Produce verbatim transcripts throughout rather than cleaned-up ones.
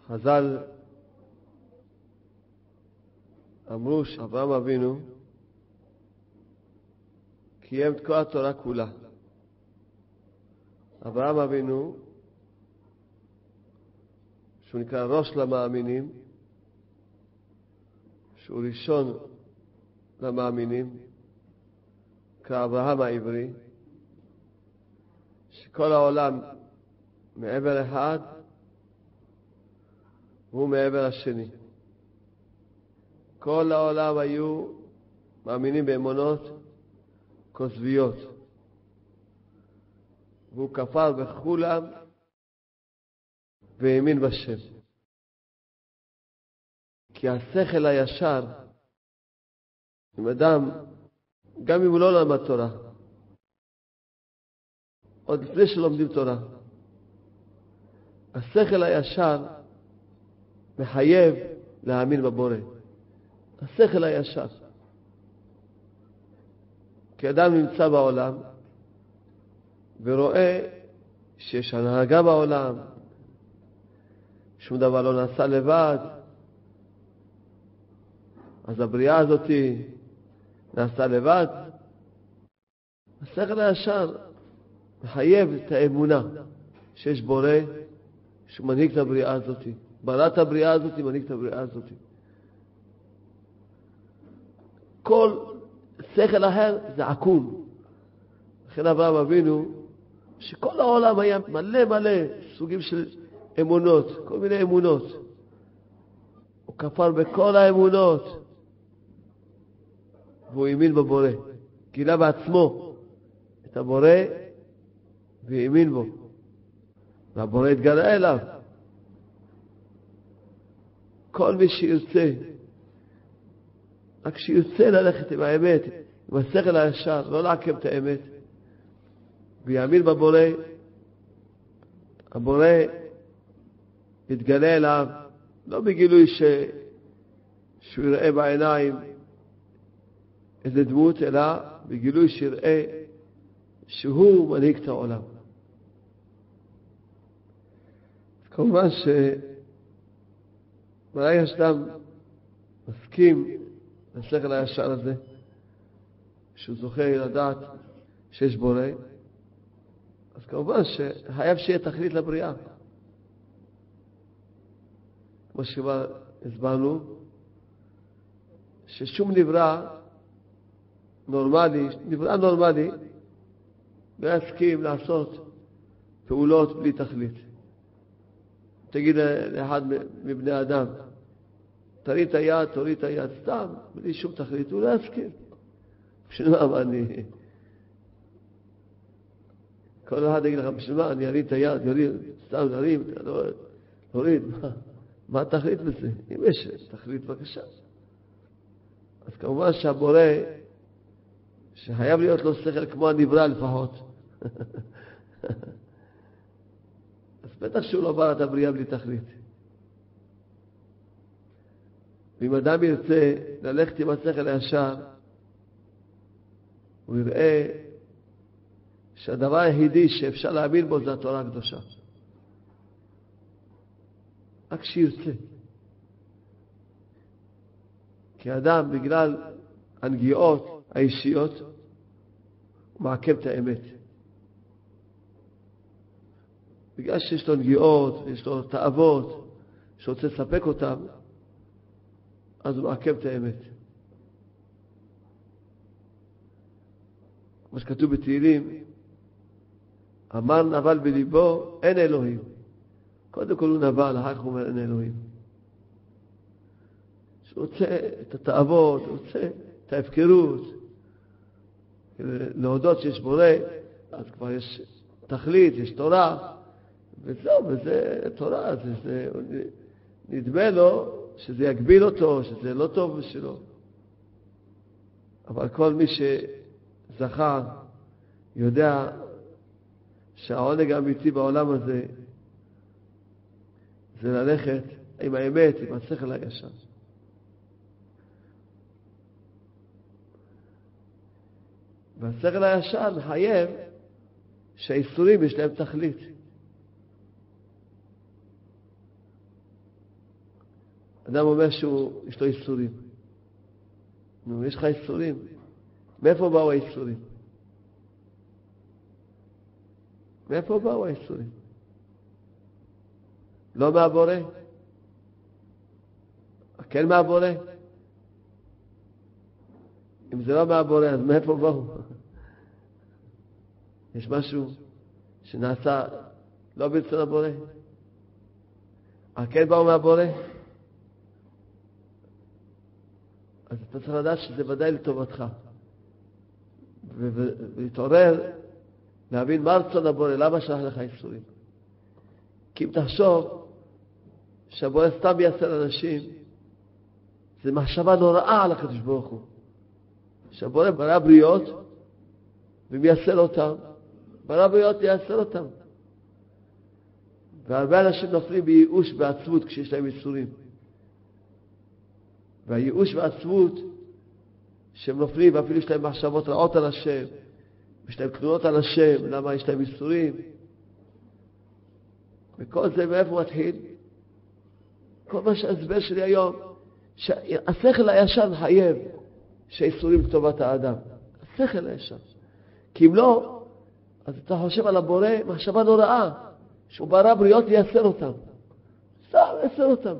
חז"ל אמרו שאברהם אבינו קיים את כל התורה כולה. אברהם אבינו, שהוא נקרא ראש למאמינים, שהוא ראשון למאמינים, כאברהם העברי, שכל העולם מעבר אחד והוא מעבר השני. כל העולם היו מאמינים באמונות כוזביות, והוא כפר בכולם והאמין בשם. כי השכל הישר, אם אדם, גם אם הוא לא למד תורה, עוד לפני שלומדים תורה, השכל הישר מחייב להאמין בבורא. השכל הישר. כי אדם נמצא בעולם ורואה שיש הנהגה בעולם, שום דבר לא נעשה לבד, אז הבריאה הזאת נעשה לבד. השכל הישר מחייב את האמונה שיש בורא שהוא מנהיג את הבריאה הזאת, ברא את הבריאה הזאת, מנהיג את הבריאה הזאת. כל שכל אחר זה עקום. לכן אברהם אבינו, שכל העולם היה מלא מלא סוגים של אמונות, כל מיני אמונות, הוא כפר בכל האמונות והוא האמין בבורא, גילה בעצמו את הבורא והאמין בו, והבורא התגלה אליו. כל מי שירצה, רק שירצה ללכת עם האמת, עם השכל הישר, לא לעקם את האמת, ויאמין בבורא, הבורא יתגלה אליו, לא בגילוי ש... שהוא יראה בעיניים איזה דמות, אלא בגילוי שיראה שהוא מנהיג את העולם. כמובן ש... ברגע שאדם מסכים לשכל הישר הזה, שהוא זוכה לדעת שיש בורא, אז כמובן שחייב שיהיה תכלית לבריאה. כמו שכבר הסברנו, ששום נברא נורמלי, נברא נורמלי, לא יסכים לעשות פעולות בלי תכלית. תגיד לאחד מבני אדם, תריד את היד, תוריד את היד, סתם, בלי שום תכלית, הוא לא יסכים. בשביל מה אני... כל אחד יגיד לך, בשביל מה אני אריד את היד, יוריד, סתם נרים, תוריד, מה? מה התכלית בזה? אם יש תכלית, בבקשה. אז כמובן שהבורא, שחייב להיות לו שכל כמו הנברא לפחות, אז בטח שהוא לא ברא את הבריאה בלי תכלית. ואם אדם ירצה ללכת עם השכל הישר, הוא יראה שהדבר היחידי שאפשר להאמין בו זה התורה הקדושה. רק שירצה. כי אדם בגלל הנגיעות האישיות הוא מעכב את האמת. בגלל שיש לו נגיעות, יש לו תאוות, שרוצה לספק אותם, אז הוא מעכב את האמת. כמו שכתוב בתהילים, אמר נבל בליבו, אין אלוהים. קודם כל הוא נבל, אחר כך הוא אומר אין אלוהים. שהוא רוצה את התאוות, הוא רוצה את ההפקרות, להודות שיש בורא, אז כבר יש תכלית, יש תורה, וזהו, וזה תורה, זה, זה, נדמה לו שזה יגביל אותו, שזה לא טוב בשבילו. אבל כל מי שזכה יודע שהעונג האמיתי בעולם הזה זה ללכת עם האמת, עם השכל הישר. והשכל הישר מחייב שהאיסורים יש להם תכלית. אדם אומר שיש לו איסורים. נו, יש לך איסורים. מאיפה באו האיסורים? מאיפה באו האיסורים? לא מהבורא? כן מהבורא? אם זה לא מהבורא, אז מאיפה באו? יש משהו שנעשה לא ברצון הבורא? כן באו מהבורא? אז אתה צריך לדעת שזה ודאי לטובתך. ולהתעורר, להבין מה רצון הבורא, למה שלח לך איסורים. כי אם תחשוב שהבורא סתם יעשה לאנשים, זה מחשבה נוראה על הקדוש ברוך הוא. שהבורא ברא בריות ומייסר אותם, ברא בריות מייסר אותם. והרבה אנשים נופלים בייאוש ועצבות כשיש להם איסורים. והייאוש והעצבות שהם נופלים, ואפילו יש להם מחשבות רעות על השם, יש להם תלונות על השם, למה יש להם איסורים. וכל זה מאיפה מתחיל? כל מה שההסבר שלי היום, שהשכל הישר מחייב שהאיסורים לטובת האדם. השכל הישר. כי אם לא, אז אתה חושב על הבורא מחשבה נוראה, שהוא ברא בריות לייסר אותם. סתם לייסר אותם.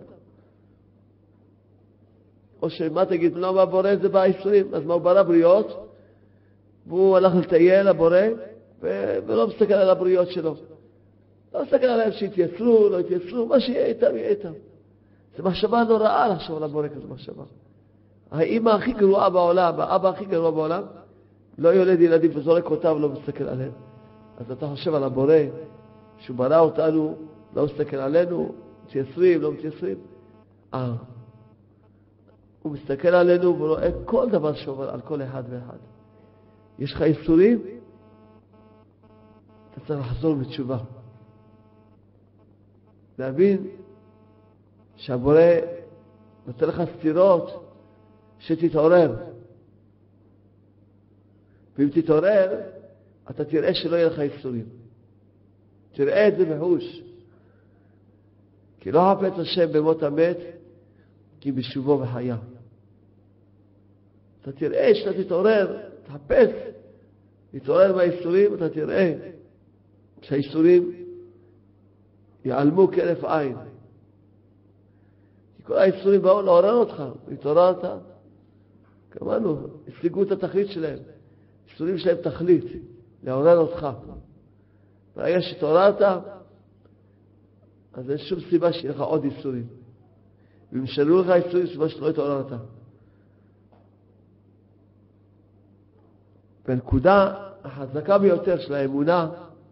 או שמה תגיד, לא מה בורא זה באיסורים, אז מה הוא ברא בריות, והוא הלך לטייל הבורא, ולא מסתכל על הבריות שלו. לא מסתכל עליהם שיתייסרו, לא יתייסרו, מה שיהיה איתם, יהיה איתם. זה מחשבה נוראה לחשוב על הבורא כזו מחשבה. האמא הכי גרועה בעולם, האבא הכי גרוע בעולם, לא יולד ילדים וזורק אותם ולא מסתכל עליהם. אז אתה חושב על הבורא, שהוא ברא אותנו, לא מסתכל עלינו, מתייסרים, לא מתייסרים. אה. הוא מסתכל עלינו ורואה כל דבר שעובר על כל אחד ואחד. יש לך איסורים? אתה צריך לחזור בתשובה. להבין שהבורא נותן לך סתירות שתתעורר. ואם תתעורר, אתה תראה שלא יהיה לך איסורים. תראה את זה בחוש. כי לא חפץ השם במות המת, כי בשובו וחיה. אתה תראה שאתה תתעורר, תחפש, תתעורר מהאיסורים, אתה תראה שהאיסורים יעלמו כרף עין. כי כל האיסורים באו לעורר אותך, התעוררת, כמובן, השיגו את התכלית שלהם. איסורים שלהם תכלית, לעורר אותך. ברגע שהתעוררת, אז אין שום סיבה שיהיה לך עוד איסורים. ואם שלו לך איסורים, סיבה שלא התעוררת. בנקודה החזקה ביותר של האמונה,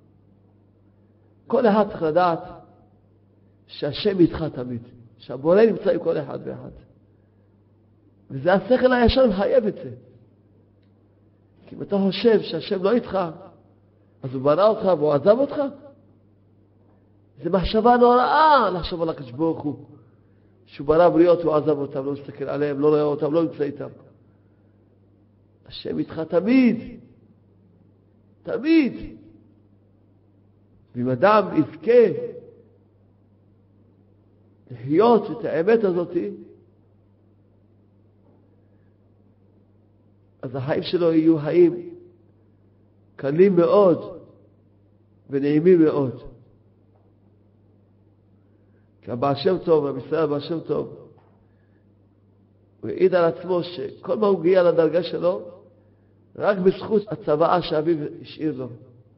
כל אחד צריך לדעת שהשם איתך תמיד, שהבורא נמצא עם כל אחד ואחד. וזה השכל הישר מחייב את זה. כי אם אתה חושב שהשם לא איתך, אז הוא ברא אותך והוא עזב אותך. זה מחשבה נוראה לחשוב על הקדוש ברוך הוא. שהוא ברא בריות והוא עזב אותם, לא מסתכל עליהם, לא רואה אותם, לא נמצא איתם. השם איתך תמיד. תמיד. ואם אדם יזכה לחיות את האמת הזאת, אז החיים שלו יהיו חיים קלים מאוד ונעימים מאוד. כי הבעל שם טוב, המסתכל הבעל שם טוב, הוא העיד על עצמו שכל מה הוא הגיע לדרגה שלו, רק בזכות הצוואה שאביו השאיר לו.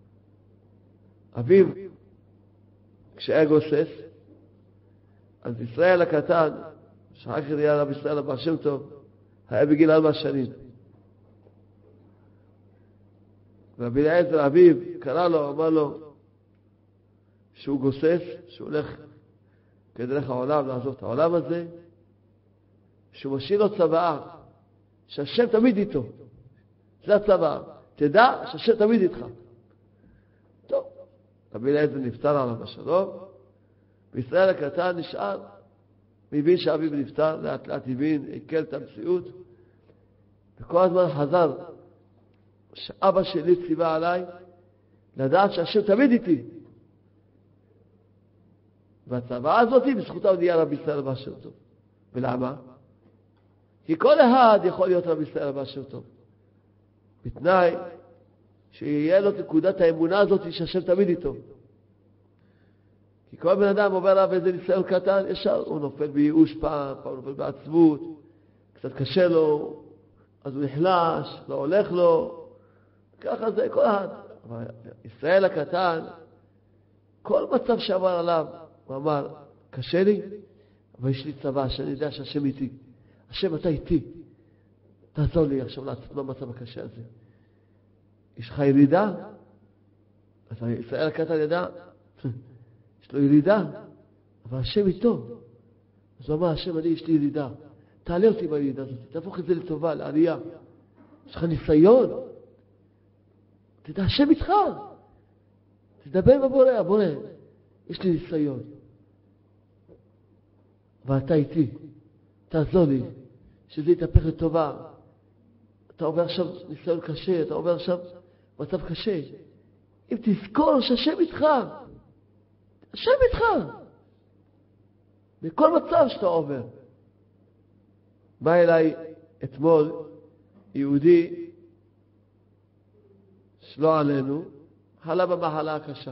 אביו, כשהיה גוסס, אז ישראל הקטן, שאחר כך נהיה רב ישראל הבעל שם טוב, היה בגיל ארבע שנים. רבי אליעזר אביו קרא לו, אמר לו שהוא גוסס, שהוא הולך כדרך העולם לעזוב את העולם הזה, שהוא משאיר לו צוואה שהשם תמיד איתו. זה הצוואה. תדע שהשם תמיד איתך. טוב, רבי אליעזר נפטר עליו בשלום, וישראל הקטן נשאר, מבין שאביו נפטר, לאט לאט הבין, עיכל את המציאות, וכל הזמן חזר שאבא שלי ציווה עליי לדעת שהשם תמיד איתי. והצוואה הזאת בזכותה הוא נהיה רבי ישראל הבעל שם טוב. ולמה? כי כל אחד יכול להיות רב ישראל הבא שם טוב. בתנאי שיהיה לו נקודת האמונה הזאת שהשם תמיד איתו. כי כל בן אדם עובר עליו איזה ניסיון קטן, ישר הוא נופל בייאוש פעם, פעם הוא נופל בעצבות, קצת קשה לו, אז הוא נחלש, לא הולך לו, ככה זה כל אחד. אבל ישראל הקטן, כל מצב שעבר עליו, הוא אמר, קשה לי, אבל יש לי צבא, שאני יודע שהשם איתי. השם אתה איתי. תעזור לי עכשיו לעצות במצב הקשה הזה. יש לך ירידה? אז ישראל הקטן ידע, יש לו ירידה, אבל השם איתו. אז הוא אמר, השם, אני, יש לי ירידה. תעלה אותי בירידה הזאת, תהפוך את זה לטובה, לעלייה. יש לך ניסיון. תדע, השם איתך. תדבר עם הבורא, הבורא, יש לי ניסיון. ואתה איתי, תעזור לי, שזה יתהפך לטובה. אתה עובר עכשיו ניסיון קשה, אתה עובר עכשיו מצב קשה. אם תזכור שהשם איתך, השם איתך. בכל מצב שאתה עובר. בא אליי אתמול יהודי שלא עלינו, חלה במחלה הקשה.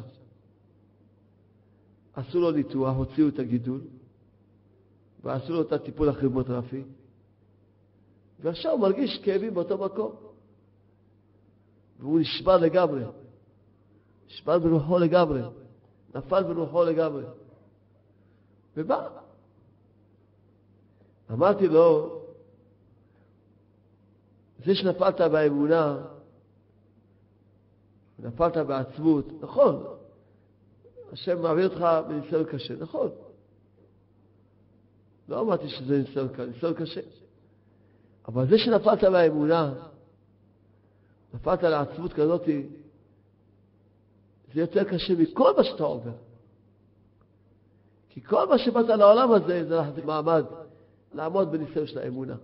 עשו לו ניתוח, הוציאו את הגידול, ועשו לו את הטיפול הכימותרפי, ועכשיו הוא מרגיש כאבים באותו מקום. והוא נשבר לגמרי. נשבר ברוחו לגמרי. נפל ברוחו לגמרי. ובא. אמרתי לו, זה שנפלת באמונה, נפלת בעצבות, נכון. השם מעביר אותך בניסיון קשה, נכון. לא אמרתי שזה ניסיון קשה, ניסיון קשה. אבל זה שנפלת באמונה, נפלת לעצבות כזאת, זה יותר קשה מכל מה שאתה עובר. כי כל מה שבאת לעולם הזה, זה להחזיק מעמד, לעמוד בניסיון של האמונה.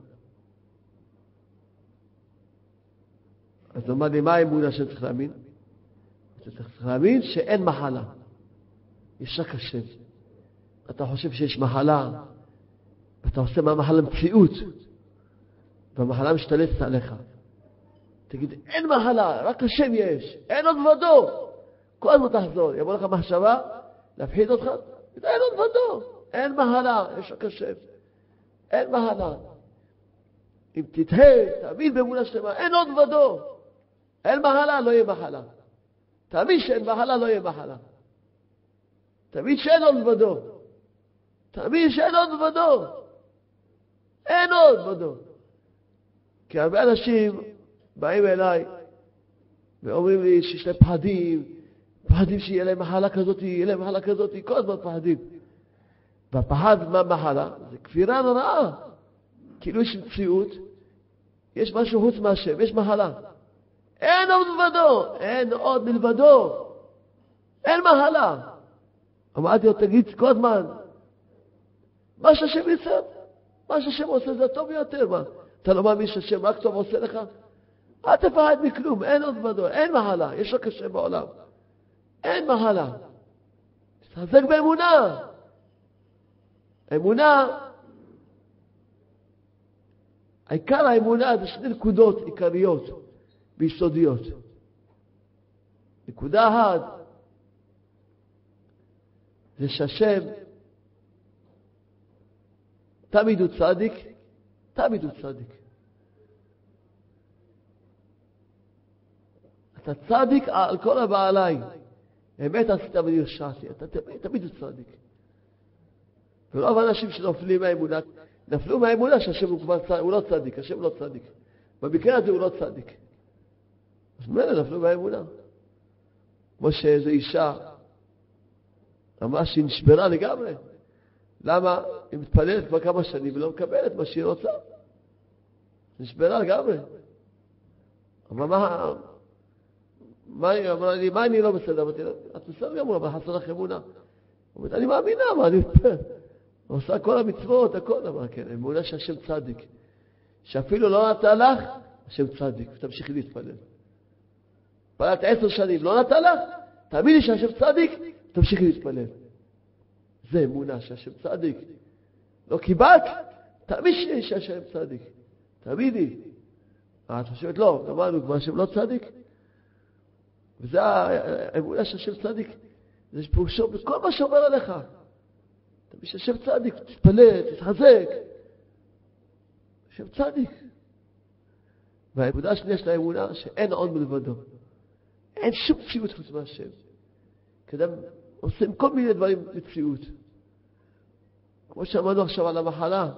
אז הוא אמר לי, מה האמונה שאני צריך להאמין? אתה צריך להאמין שאין מחלה. יש רק השם. אתה חושב שיש מחלה, ואתה עושה מהמחלה מציאות, והמחלה משתלטת עליך. תגיד, אין מחלה, רק השם יש, אין עוד ודו. כל הזמן תחזור, יבוא לך מחשבה, להפחיד אותך, אין עוד ודו, אין מחלה, יש רק השם. אין מחלה. אם תתהה, תאמין באמונה שלמה, אין עוד ודו. אין מחלה, לא יהיה מחלה. תאמין שאין מחלה, לא יהיה מחלה. תאמין שאין עוד ודו. תאמין שאין עוד ודו. אין עוד ודו. כי הרבה אנשים באים אליי ואומרים לי שיש להם פחדים, פחדים שיהיה להם מחלה כזאת, יהיה להם מחלה כזאת, כל הזמן פחדים. והפחד מה מחלה? זה כפירה נוראה. כאילו יש מציאות, יש משהו חוץ מהשם, יש מחלה. אין עוד מלבדו, אין עוד מלבדו. אין מחלה. אמרתי לו, תגיד כל הזמן, מה שהשם יצא, מה שהשם עושה זה טוב יותר. מה? אתה לא מאמין שהשם רק טוב עושה לך? אל תפחד מכלום, אין עוד מלבדו, אין מחלה, יש רק השם בעולם. אין מחלה. תחזק באמונה. אמונה, העיקר האמונה זה שני נקודות עיקריות ויסודיות. נקודה אחת זה שהשם תמיד הוא צדיק, תמיד הוא צדיק. אתה צדיק על כל הבעלי. אמת עשית ונרשעתי, אתה תמיד, תמיד הוא צדיק. ולא אנשים שנופלים מהאמונה, נפלו מהאמונה שהשם הוא כבר צדיק, הוא לא צדיק, השם לא צדיק. במקרה הזה הוא לא צדיק. אז מילא נפלו מהאמונה. כמו שאיזו אישה אמרה שהיא נשברה לגמרי. למה? היא מתפללת כבר כמה שנים ולא מקבלת מה שהיא רוצה. נשברה לגמרי. אבל מה... מה היא אמרה לי? מה אני לא בסדר? אמרתי לה, את בסדר גמור, אבל חסר לך אמונה. אומרת, אני מאמינה, מה אני מתפלל? עושה כל המצוות, הכל. אמרה, כן, אמונה שהשם צדיק. שאפילו לא נתן לך, השם צדיק. ותמשיכי להתפלל. פעלת עשר שנים, לא נתן לך, תאמיני שהשם צדיק, תמשיכי להתפלל. זה אמונה שהשם צדיק. לא קיבלת, תמיד שיש השם צדיק. תמידי. את חושבת לא, אמרנו כבר השם לא צדיק. וזה האמונה של השם צדיק. זה פירושו בכל מה שאומר עליך. תמיד שהשם צדיק, תתפלל, תתחזק. השם צדיק. והאמונה השנייה של האמונה שאין עוד מלבדו. אין שום מציאות חוץ מהשם. כאדם עושים כל מיני דברים מציאות. כמו שאמרנו עכשיו על המחלה.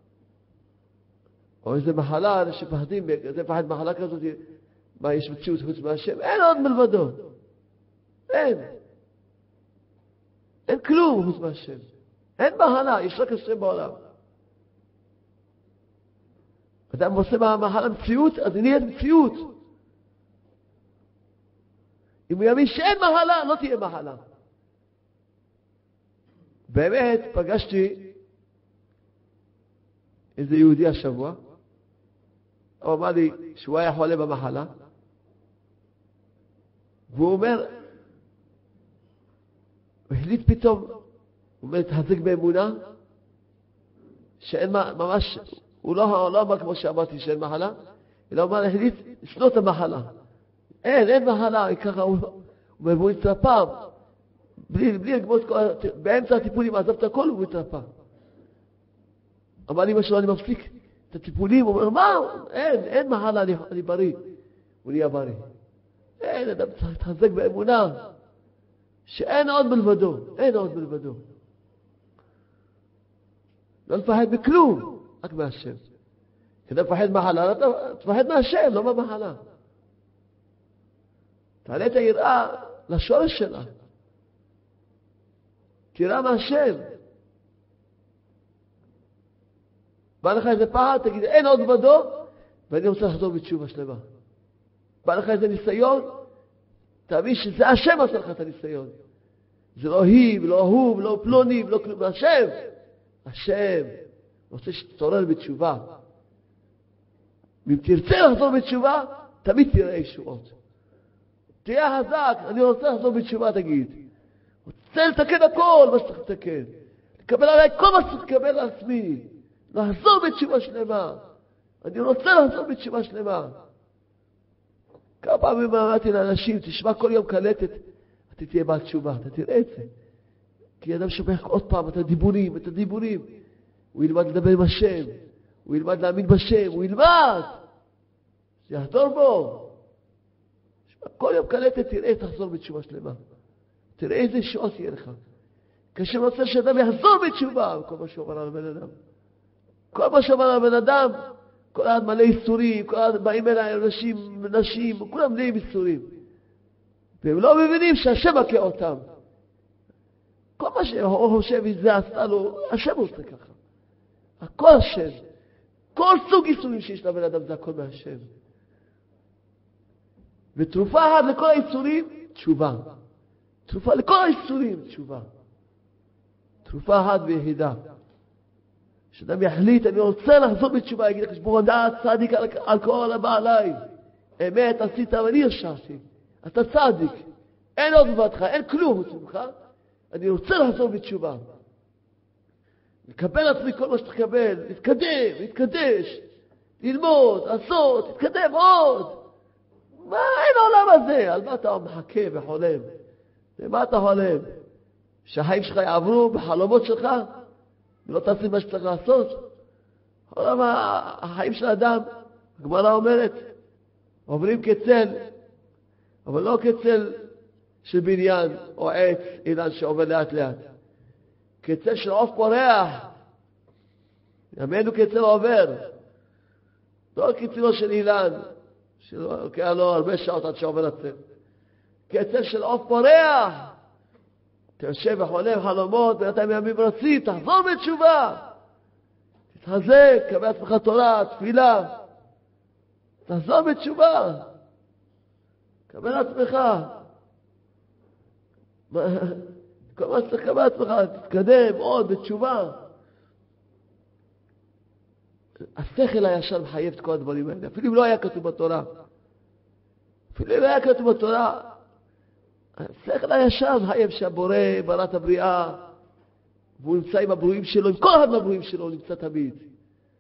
או איזה מחלה, אנשים פחדים, זה פחד מחלה כזאת, מה יש מציאות חוץ מהשם? אין עוד מלבדו. אין. אין כלום חוץ מהשם. אין מחלה, יש רק השם בעולם. אדם עושה מהמחלה מציאות, אז היא נהיית מציאות. אם הוא יאמין שאין מחלה, לא תהיה מחלה. באמת פגשתי איזה יהודי השבוע, הוא אמר לי שהוא היה חולה במחלה, והוא אומר, הוא החליט פתאום, הוא אומר, תחזק באמונה, שאין ממש, הוא לא, לא אמר כמו שאמרתי שאין מחלה, אלא הוא אמר, החליט לשנות את המחלה. אין, אין מחלה, ככה הוא, הוא מבוא התרפא, בלי, בלי לגמות, באמצע הטיפולים, עזב את הכל, הוא התרפא. אמר לי משהו, אני מפסיק את הטיפולים, הוא אומר, מה? אין, אין מחלה, אני, אני בריא. הוא נהיה בריא. אין, אדם צריך להתחזק באמונה, שאין עוד מלבדו, אין עוד מלבדו. לא לפחד בכלום, רק מהשם. כדי לפחד מחלה, תפחד מהשם, לא מהמחלה. תעלה את היראה לשורש שלה. תראה מהשם. בא לך איזה פחד, תגיד, אין עוד מלבדו, ואני רוצה לחזור בתשובה שלמה. בא לך איזה ניסיון, תבין שזה השם עשה לך את הניסיון. זה לא היא, ולא הוא, ולא פלוני, ולא כלום, זה השם. השם רוצה שתתעורר בתשובה. אם תרצה לחזור בתשובה, תמיד תראה ישועות. תהיה חזק, אני רוצה לחזור בתשובה, תגיד. רוצה לתקן הכל, מה שצריך לתקן. לקבל עליי כל מה שצריך לקבל על עצמי. לחזור בתשובה שלמה. אני רוצה לחזור בתשובה שלמה. כמה פעמים אמרתי לאנשים, תשמע כל יום קלטת, אתה תהיה בעל תשובה, אתה תראה את זה. כי אדם שומע עוד פעם את הדיבורים, את הדיבורים. הוא ילמד לדבר עם השם, הוא ילמד להאמין בשם, הוא ילמד. שיחזור בו. תשמע, כל יום קלטת, תראה, תחזור בתשובה שלמה. תראה איזה שעות יהיה לך. כשאני רוצה שאדם יחזור בתשובה, כל מה שאומר על הבן אדם. כל מה שאומר על הבן אדם, כל אחד מלא איסורים, כל אחד באים אליי אנשים, נשים, כולם מלאים איסורים. והם לא מבינים שהשם מכה אותם. כל מה שהוא חושב זה עשתה לו, השם עושה ככה. הכל השם. כל סוג איסורים שיש לבן אדם זה הכל מהשם. ותרופה אחת לכל האיסורים, תשובה. תרופה לכל האיסורים, תשובה. תרופה אחת ויחידה. שאדם יחליט, אני רוצה לחזור בתשובה, יגיד לך, בוא נדע צדיק על, על כל הבא עליי. אמת עשית ואני ישרתי. אתה צדיק. אין עוד בבתך, אין כלום חוץ ממך. אני רוצה לחזור בתשובה. לקבל עצמי כל מה שצריך לקבל, להתקדם, להתקדש, ללמוד, לעשות, להתקדם עוד. מה, אין העולם הזה? על מה אתה מחכה וחולם? ומה אתה חולם? שהחיים שלך יעברו בחלומות שלך? ולא תעשי מה שצריך לעשות? העולם, החיים של האדם, הגמרא אומרת, עוברים כצל, אבל לא כצל של בניין או עץ, אילן שעובר לאט לאט. כצל של עוף פורח. ימינו כצל עובר. לא כצלו של אילן, שלוקח לו הרבה שעות עד שעובר הצל. כצל של עוף פורח. אתה יושב וחולם חלומות, ואתה מימים רצים, תחזור בתשובה. תתחזק, קבל עצמך תורה, תפילה. תחזור בתשובה. קבל עצמך. כל מה שצריך לקבל עצמך, תתקדם עוד בתשובה. השכל הישר מחייב את כל הדברים האלה. אפילו אם לא היה כתוב בתורה. אפילו אם לא היה כתוב בתורה, השכל הישר מחייב שהבורא ברא את הבריאה, והוא נמצא עם הברואים שלו, עם כל אחד מהברואים שלו הוא נמצא תמיד.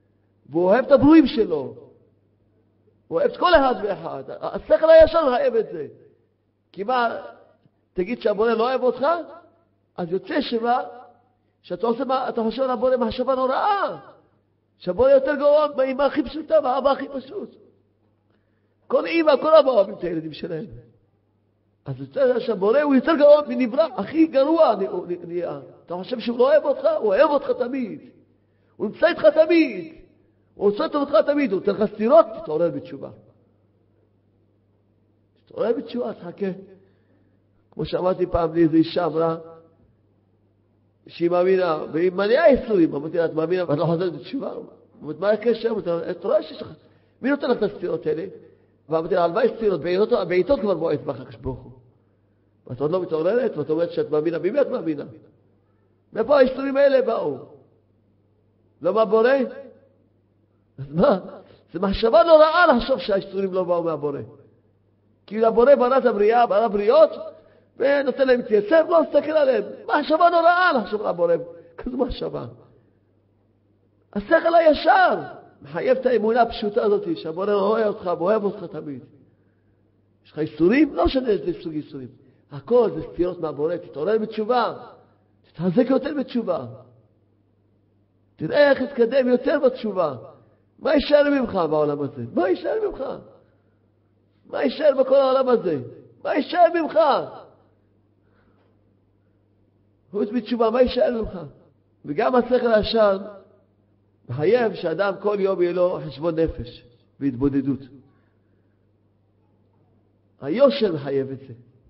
והוא אוהב את הברואים שלו. הוא אוהב את כל אחד ואחד. השכל הישר אוהב את זה. כי מה, תגיד שהבורא לא אוהב אותך? אז יוצא שמה, שאתה עושה מה, אתה חושב על הבורא מחשבה נוראה. שהבורא יותר גרוע מהאמא הכי פשוטה, והאבא הכי פשוט. כל אמא, כל אבא אוהבים את הילדים שלהם. אז יוצא שהבורא הוא יותר גרוע מנברא, הכי גרוע נהיה. אתה חושב שהוא לא אוהב אותך? הוא אוהב אותך תמיד. הוא נמצא איתך תמיד. הוא עושה אותך תמיד. הוא נותן לך סתירות, תתעורר בתשובה. תתעורר בתשובה, תחכה. כמו שאמרתי פעם לי, איזו אישה אמרה, שהיא מאמינה, והיא מניעה איסורים. אמרתי לה, את מאמינה, ואת לא חוזרת בתשובה? אמרת, מה הקשר? את רואה שיש לך... מי נותן לך את הסתירות האלה? ואמרתי לה, הלוואי סתירות, בעיתות כבר בועט בך הקדוש ברוך הוא. ואת עוד לא מתעוררת, ואת אומרת שאת מאמינה. במי את מאמינה? מאיפה האיסורים האלה באו? לא מהבורא? אז מה? זה מחשבה נוראה לחשוב שהאיסורים לא באו מהבורא. כי הבורא ברא את הבריאה, ברא בריאות, ונותן להם להתייצב, לא מסתכל עליהם. מחשבה נוראה לחשוב על הבורא. כזו מחשבה. השכל הישר מחייב את האמונה הפשוטה הזאת, שהבורא אוהב אותך ואוהב אותך תמיד. יש לך איסורים? לא משנה איזה סוג איסורים. הכל זה סתירות מהבורא. תתעורר בתשובה. תתחזק יותר בתשובה. תראה איך תתקדם יותר בתשובה. מה יישאר ממך בעולם הזה? מה יישאר ממך? מה יישאר בכל העולם הזה? מה יישאר ממך? חוץ בתשובה, מה יישאר ממך? וגם השכל הישר מחייב שאדם כל יום יהיה לו חשבון נפש והתבודדות. היושר מחייב את זה.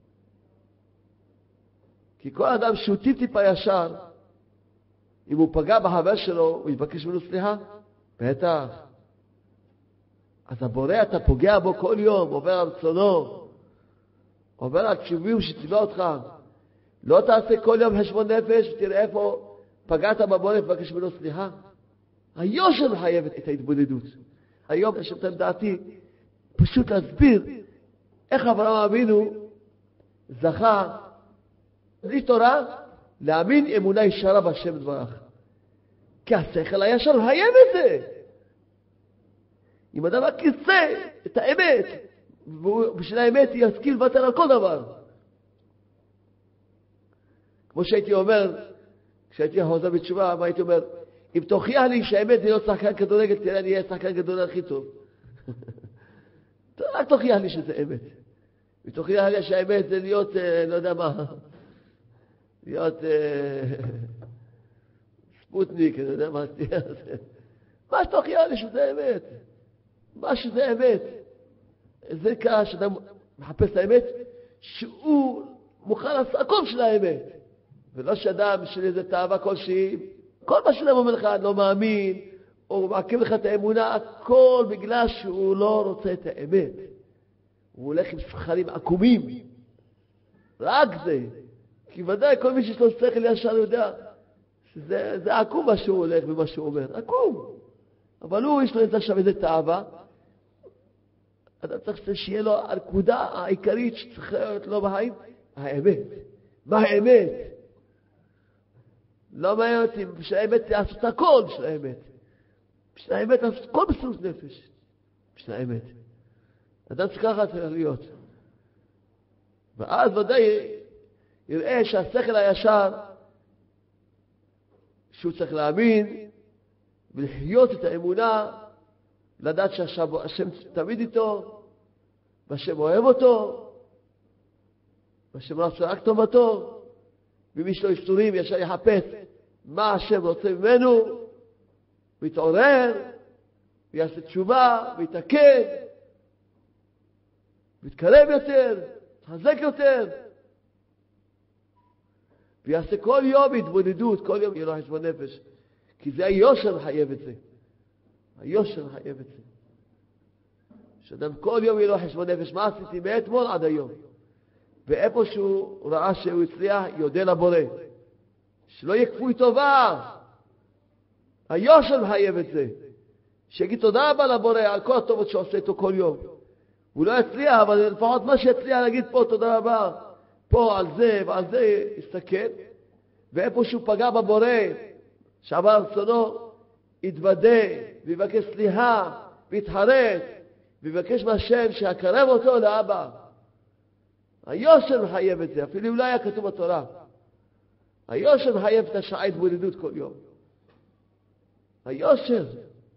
כי כל אדם שהוא טיפ-טיפה ישר, אם הוא פגע בחבר שלו, הוא יתבקש ממנו סליחה? בטח. אז הבורא, אתה פוגע בו כל יום, עובר על רצונו, עובר על תשובים שציווה אותך. לא תעשה כל יום חשבון נפש, ותראה איפה פגעת בבורא, תבקש ממנו סליחה. היושר מחייב את ההתבודדות. היום יש אתם דעתי, פשוט להסביר איך אברהם אבינו זכה, בלי תורה, להאמין אמונה ישרה בהשם דברך. כי השכל הישר מחייב את זה. אם אדם רק ירצה את האמת, ובשביל האמת ישכיל לוותר על כל דבר. כמו שהייתי אומר, כשהייתי חוזר בתשובה, מה הייתי אומר? אם תוכיח לי שהאמת זה להיות שחקן כדורגל, תראה אני אהיה שחקן כדורגל הכי טוב. רק תוכיח לי שזה אמת. אם תוכיח לי שהאמת זה להיות, לא יודע מה, להיות ספוטניק, אני יודע מה זה. מה שתוכיח לי שזה אמת. מה שזה אמת. זה קרה שאדם מחפש את האמת, שהוא מוכן לעשות הכל של האמת. ולא שאדם של איזה תאווה כלשהי, כל מה שאדם אומר לך, לא מאמין, או מעכב לך את האמונה, הכל בגלל שהוא לא רוצה את האמת. הוא הולך עם שכרים עקומים. רק זה. כי ודאי כל מי שיש לו שכל ישר יודע שזה זה עקום מה שהוא הולך ומה שהוא אומר. עקום. אבל הוא יש לו את עכשיו איזה תאווה. אדם צריך שיהיה לו הנקודה העיקרית שצריכה להיות לו בחיים, האמת. מה האמת? לא מעניין אותי, בשביל האמת לעשות הכל בשביל האמת. בשביל האמת לעשות כל מסירות נפש. בשביל האמת. אדם צריך ככה צריך להיות. ואז ודאי יראה שהשכל הישר, שהוא צריך להאמין ולחיות את האמונה, לדעת שהשם תמיד איתו, והשם אוהב אותו, והשם רצה רק טובתו, ואם יש לו איסורים ישר יחפש מה השם רוצה ממנו, ויתעורר, ויעשה תשובה, ויתקן, ויתקרב יותר, יתחזק יותר, ויעשה כל יום התבודדות, כל יום יהיה לו חשבון נפש, כי זה היושר מחייב את זה. היושר מחייב את זה. שאדם כל יום יהיה לו חשבון נפש, מה עשיתי מאתמול עד היום? ואיפה שהוא ראה שהוא הצליח, יודע לבורא. שלא יהיה כפוי טובה. היושר מחייב את זה. שיגיד תודה רבה לבורא על כל הטובות שעושה איתו כל יום. הוא לא יצליח, אבל לפחות מה שיצליח להגיד פה תודה רבה, פה על זה ועל זה יסתכל. ואיפה שהוא פגע בבורא, שעבר רצונו, יתוודה ויבקש סליחה ויתחרט ויבקש מהשם שיקרב אותו לאבא. היושר מחייב את זה, אפילו אולי היה כתוב בתורה. היושר מחייב את השעה התבודדות כל יום. היושר.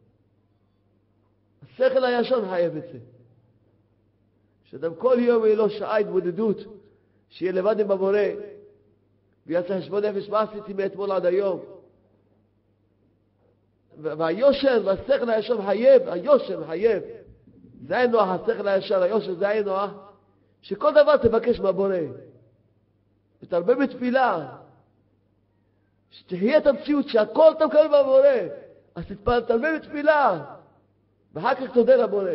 השכל הישר מחייב את זה. שאדם כל יום יהיה לו שעה התבודדות, שיהיה לבד עם הבורא, ויעשה חשבון נפש מה עשיתי מאתמול עד היום. והיושר והשכל הישר מחייב, היושר מחייב. זה אין נוח, השכל הישר, היושר זה אין נוח, שכל דבר תבקש מהבורא. ותרבה בתפילה, שתהיה את המציאות שהכל אתה מקבל מהבורא, אז תרבה בתפילה, ואחר כך תודה לבורא.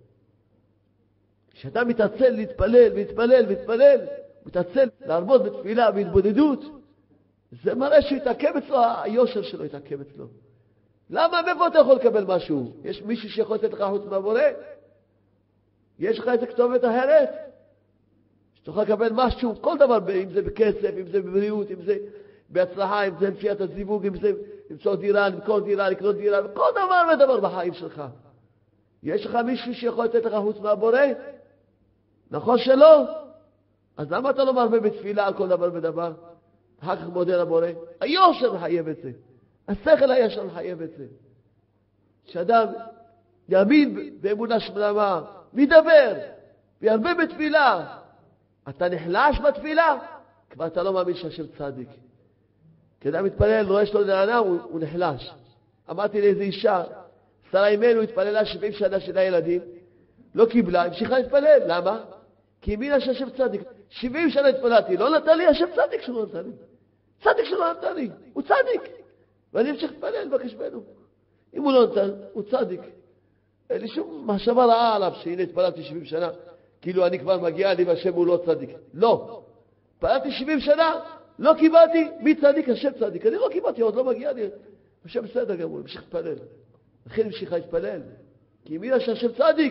כשאתה מתעצל להתפלל ולהתפלל ולהתפלל, מתעצל להרבות בתפילה והתבודדות, זה מראה שהוא יתעכב אצלו, היושר שלו יתעכב אצלו. למה? מאיפה אתה יכול לקבל משהו? יש מישהו שיכול לתת לך חוץ מהבורא? יש לך איזה כתובת אחרת? שתוכל לקבל משהו, כל דבר, אם זה בכסף, אם זה בבריאות, אם זה בהצלחה, אם זה מציאת הזיווג, אם זה למצוא דירה, למכור דירה, לקנות דירה, כל דבר ודבר בחיים שלך. יש לך מישהו שיכול לתת לך חוץ מהבורא? נכון שלא? אז למה אתה לא מרבה בתפילה על כל דבר ודבר? אחר כך מודה לבורא. היושר מחייב את זה. השכל הישר מחייב את זה. שאדם יאמין באמונה שלמה, מדבר, וירבה בתפילה. אתה נחלש בתפילה, כבר אתה לא מאמין שהשם צדיק. כשאדם מתפלל, רואה שלו נענה, הוא, הוא נחלש. אמרתי לאיזו אישה, שרה אימנו התפללה שבעים שנה של הילדים, לא קיבלה, המשיכה להתפלל. למה? כי האמינה שהשם צדיק. שבעים שנה התפללתי, לא נתן לי, השם צדיק שלא נתן לי. צדיק שלא נתן לי, הוא צדיק. ואני אמשיך להתפלל, בקש ממנו. אם הוא לא נתן, הוא צדיק. אין לי שום מחשבה רעה עליו, שהנה התפללתי שבעים שנה, כאילו אני כבר מגיע לי והשם הוא לא צדיק. לא. התפללתי שבעים שנה, לא קיבלתי, מי צדיק? השם צדיק. אני לא קיבלתי, עוד לא מגיע לי. השם בסדר גמור, המשיך להתפלל. לכן המשיכה להתפלל. כי האמינה שהשם צדיק.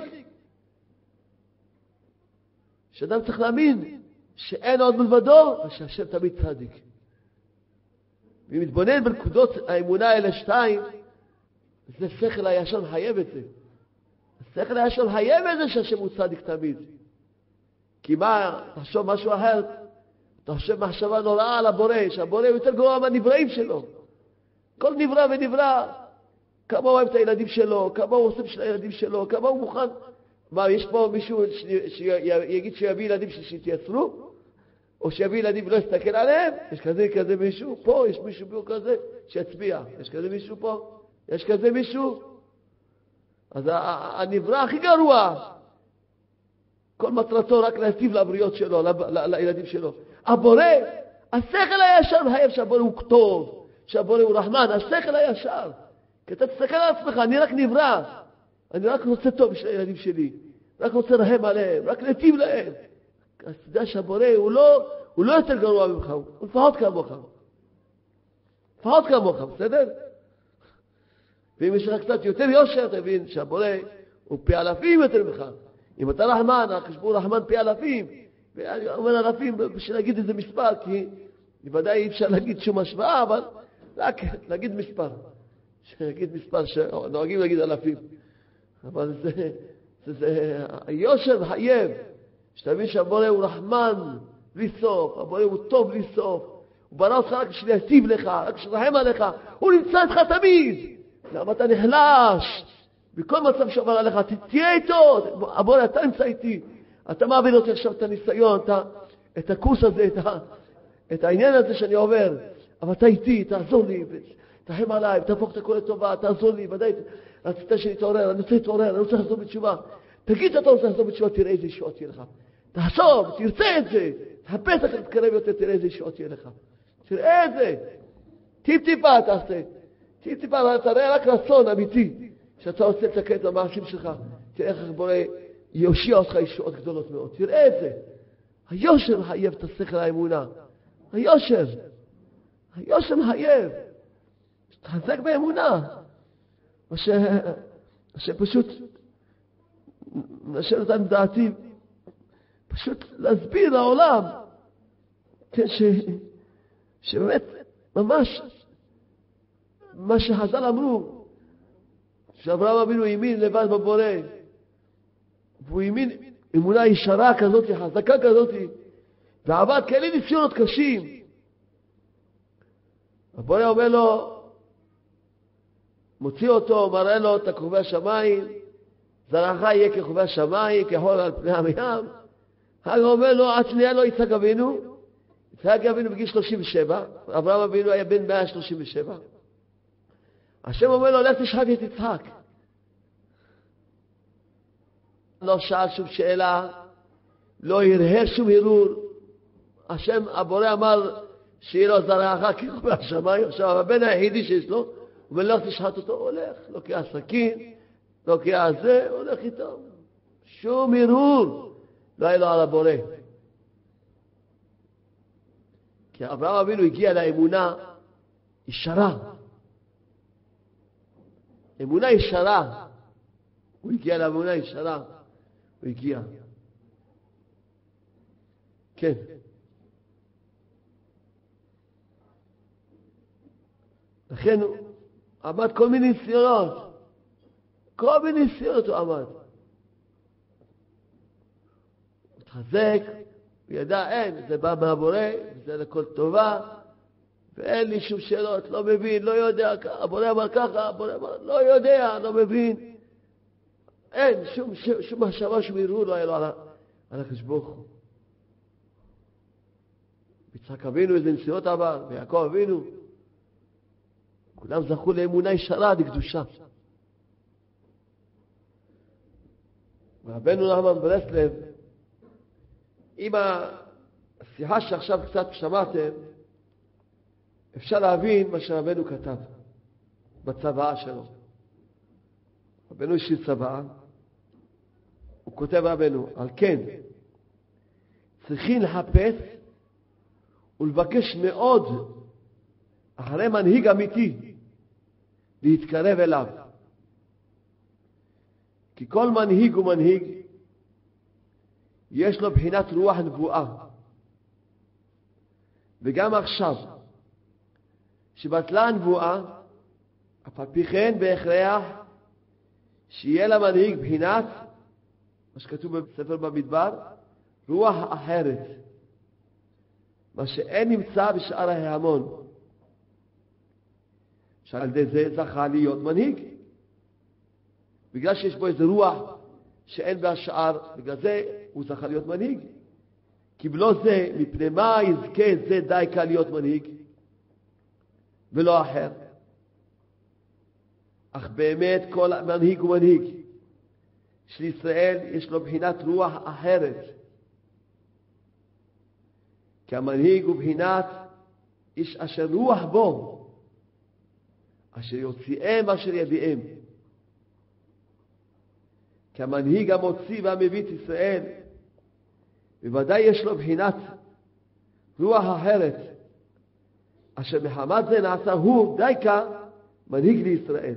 שאדם צריך להאמין שאין עוד מלבדו, ושהשם תמיד צדיק. ואם מתבונן בנקודות האמונה האלה שתיים, זה שכל הישר מחייב את זה. השכל הישר מחייב את זה שהשם הוא צדיק תמיד. כי מה, תחשוב משהו אחר, תחשוב מחשבה נוראה על הבורא, שהבורא הוא יותר גרוע מהנבראים שלו. כל נברא ונברא, כמה הוא אוהב את הילדים שלו, כמה הוא עושה בשביל הילדים שלו, כמה הוא מוכן. מה, יש פה מישהו שיגיד שיביא ילדים שיתייצרו? או שיביא ילדים ולא יסתכל עליהם? יש כזה כזה מישהו? פה יש מישהו פה כזה שיצביע. יש כזה מישהו פה? יש כזה מישהו? אז הנברא הכי גרוע, כל מטרתו רק להטיב לבריות שלו, לילדים שלו. הבורא, השכל הישר מחייב שהבורא הוא כתוב, שהבורא הוא רחמן, השכל הישר. כי אתה תסתכל על עצמך, אני רק נברא. אני רק רוצה טוב בשביל הילדים שלי. רק רוצה להם עליהם, רק להטיב להם. אז תדע שהבורא הוא לא, הוא לא יותר גרוע ממך, הוא לפחות כמוך. לפחות כמוך, בסדר? ואם יש לך קצת יותר יושר, תבין שהבורא הוא פי אלפים יותר ממך. אם אתה רחמן, החשבון רחמן פי אלפים. ואני אומר אלפים בשביל להגיד איזה מספר, כי בוודאי אי אפשר להגיד שום השוואה, אבל רק להגיד מספר. להגיד מספר שנוהגים להגיד אלפים. אבל זה, זה, זה היושר מחייב. שתבין שהבורא הוא רחמן בלי סוף, הבורא הוא טוב בלי סוף. הוא ברא אותך רק בשביל להטיב לך, רק שרחם עליך. הוא נמצא איתך תמיד. למה אתה נחלש? בכל מצב שעבר עליך, תהיה איתו. הבורא, אתה נמצא איתי. אתה מעביר אותי עכשיו את הניסיון, את, את הקורס הזה, את, את העניין הזה שאני עובר. אבל אתה איתי, תעזור לי, תרחם עליי, תהפוך את הכל לטובה, תעזור לי, ודאי, רצית שנתעורר, אני רוצה להתעורר, אני רוצה לחזור בתשובה. תגיד שאתה רוצה לחזור בתשובה, תראה איזה ישועות תהיה לך. תחשוב, תרצה את זה. תחפש לך להתקרב יותר, תראה איזה ישועות תהיה לך. תראה את זה. טיפ טיפה תעשה. טיפ טיפה, תראה רק רצון אמיתי. שאתה רוצה לתקן את המעשים שלך. תראה איך בורא יושיע אותך ישועות גדולות מאוד. תראה את זה. היושר מחייב את השכל האמונה. היושר. היושר מחייב. תחזק באמונה. מה ש... שפשוט נשאר אותנו דעתי, פשוט להסביר לעולם, כן, ש... שבאמת, ממש, מה שחז"ל אמרו, שאברהם אבינו האמין לבד בבורא, והוא האמין אמונה ישרה כזאת, חזקה כזאת, ועבד כאלה ניסיונות קשים. הבורא אומר לו, מוציא אותו, מראה לו את כוכבי השמיים, זרעך יהיה ככוכבי השמיים, כחול על פני המים. הוא אומר לו, עד שנייה לו יצחק אבינו, יצחק אבינו בגיל שלושים ושבע, אברהם אבינו היה בן מאה שלושים ושבע. השם אומר לו, לך תשחט את יצחק. לא שאל שום שאלה, לא הרהר שום הרהור. השם, הבורא אמר, שיהיה לו זרעך ככוכבי השמיים. עכשיו, הבן היחידי שיש לו, הוא אומר, לך תשחט אותו, הולך, לוקח סכין, לוקח זה, הולך איתו. שום הרהור לא היה לו על הבורא. כי אברהם אבינו הגיע לאמונה ישרה. אמונה ישרה. הוא הגיע לאמונה ישרה. הוא הגיע. כן. לכן הוא עמד כל מיני ניסיונות. כל מיני ניסיונות הוא עמד. הוא התחזק, הוא ידע, אין, זה בא מהבורא, זה לכל טובה, ואין לי שום שאלות, לא מבין, לא יודע, הבורא אמר ככה, הבורא אמר, לא יודע, לא מבין. אין, שום, שום, שום מחשבה, שום הרהור לא היה לו על, על הקדוש ברוך הוא. יצחק אבינו איזה ניסיונות עבר, ויעקב אבינו, כולם זכו לאמונה ישרה לקדושה. ורבנו נחמן ברסלב, עם השיחה שעכשיו קצת שמעתם, אפשר להבין מה שרבנו כתב בצוואה שלו. רבנו השאיר צוואה, הוא כותב רבנו, על כן צריכים לחפש ולבקש מאוד אחרי מנהיג אמיתי להתקרב אליו. כי כל מנהיג הוא מנהיג, יש לו בחינת רוח נבואה. וגם עכשיו, שבטלה הנבואה, אף על פי כן בהכרח שיהיה למנהיג בחינת, מה שכתוב בספר במדבר, רוח אחרת, מה שאין נמצא בשאר ההמון. שעל ידי זה זכה להיות מנהיג. בגלל שיש בו איזה רוח שאין בהשאר, בגלל זה הוא זכה להיות מנהיג. כי בלא זה, מפני מה יזכה זה די קל להיות מנהיג, ולא אחר. אך באמת כל מנהיג הוא מנהיג. של ישראל יש לו בחינת רוח אחרת. כי המנהיג הוא בחינת איש אשר רוח בו, אשר יוציאם אשר יביאם. כי המנהיג המוציא והמביא את ישראל, בוודאי יש לו בחינת רוח אחרת, אשר מחמת זה נעשה הוא דייקה מנהיג לישראל.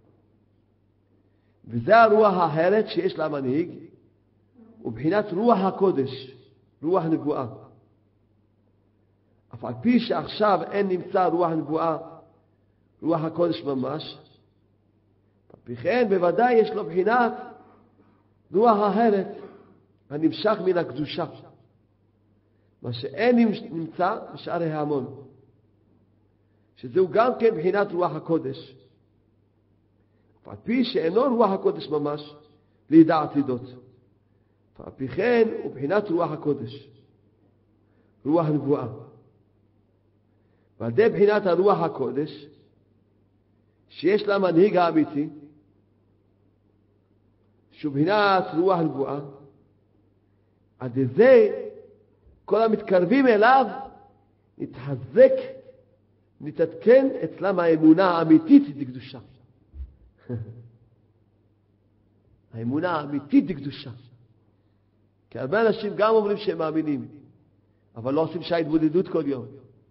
וזה הרוח האחרת שיש לה מנהיג, ובחינת רוח הקודש, רוח נבואה. אף על פי שעכשיו אין נמצא רוח נבואה, רוח הקודש ממש, על פי כן בוודאי יש לו בחינת רוח אחרת, הנמשך מן הקדושה, מה שאין נמצא בשאר ההמון, שזהו גם כן בחינת רוח הקודש. על פי שאינו רוח הקודש ממש, לידע עתידות. על פי כן הוא בחינת רוח הקודש, רוח נבואה. ועל ידי בחינת הרוח הקודש, שיש לה מנהיג האמיתי, שהוא בחינת רוח נבואה, עד זה כל המתקרבים אליו נתחזק, נתעדכן אצלם האמונה האמיתית בקדושה. האמונה האמיתית בקדושה. כי הרבה אנשים גם אומרים שהם מאמינים, אבל לא עושים שעה התבודדות כל יום.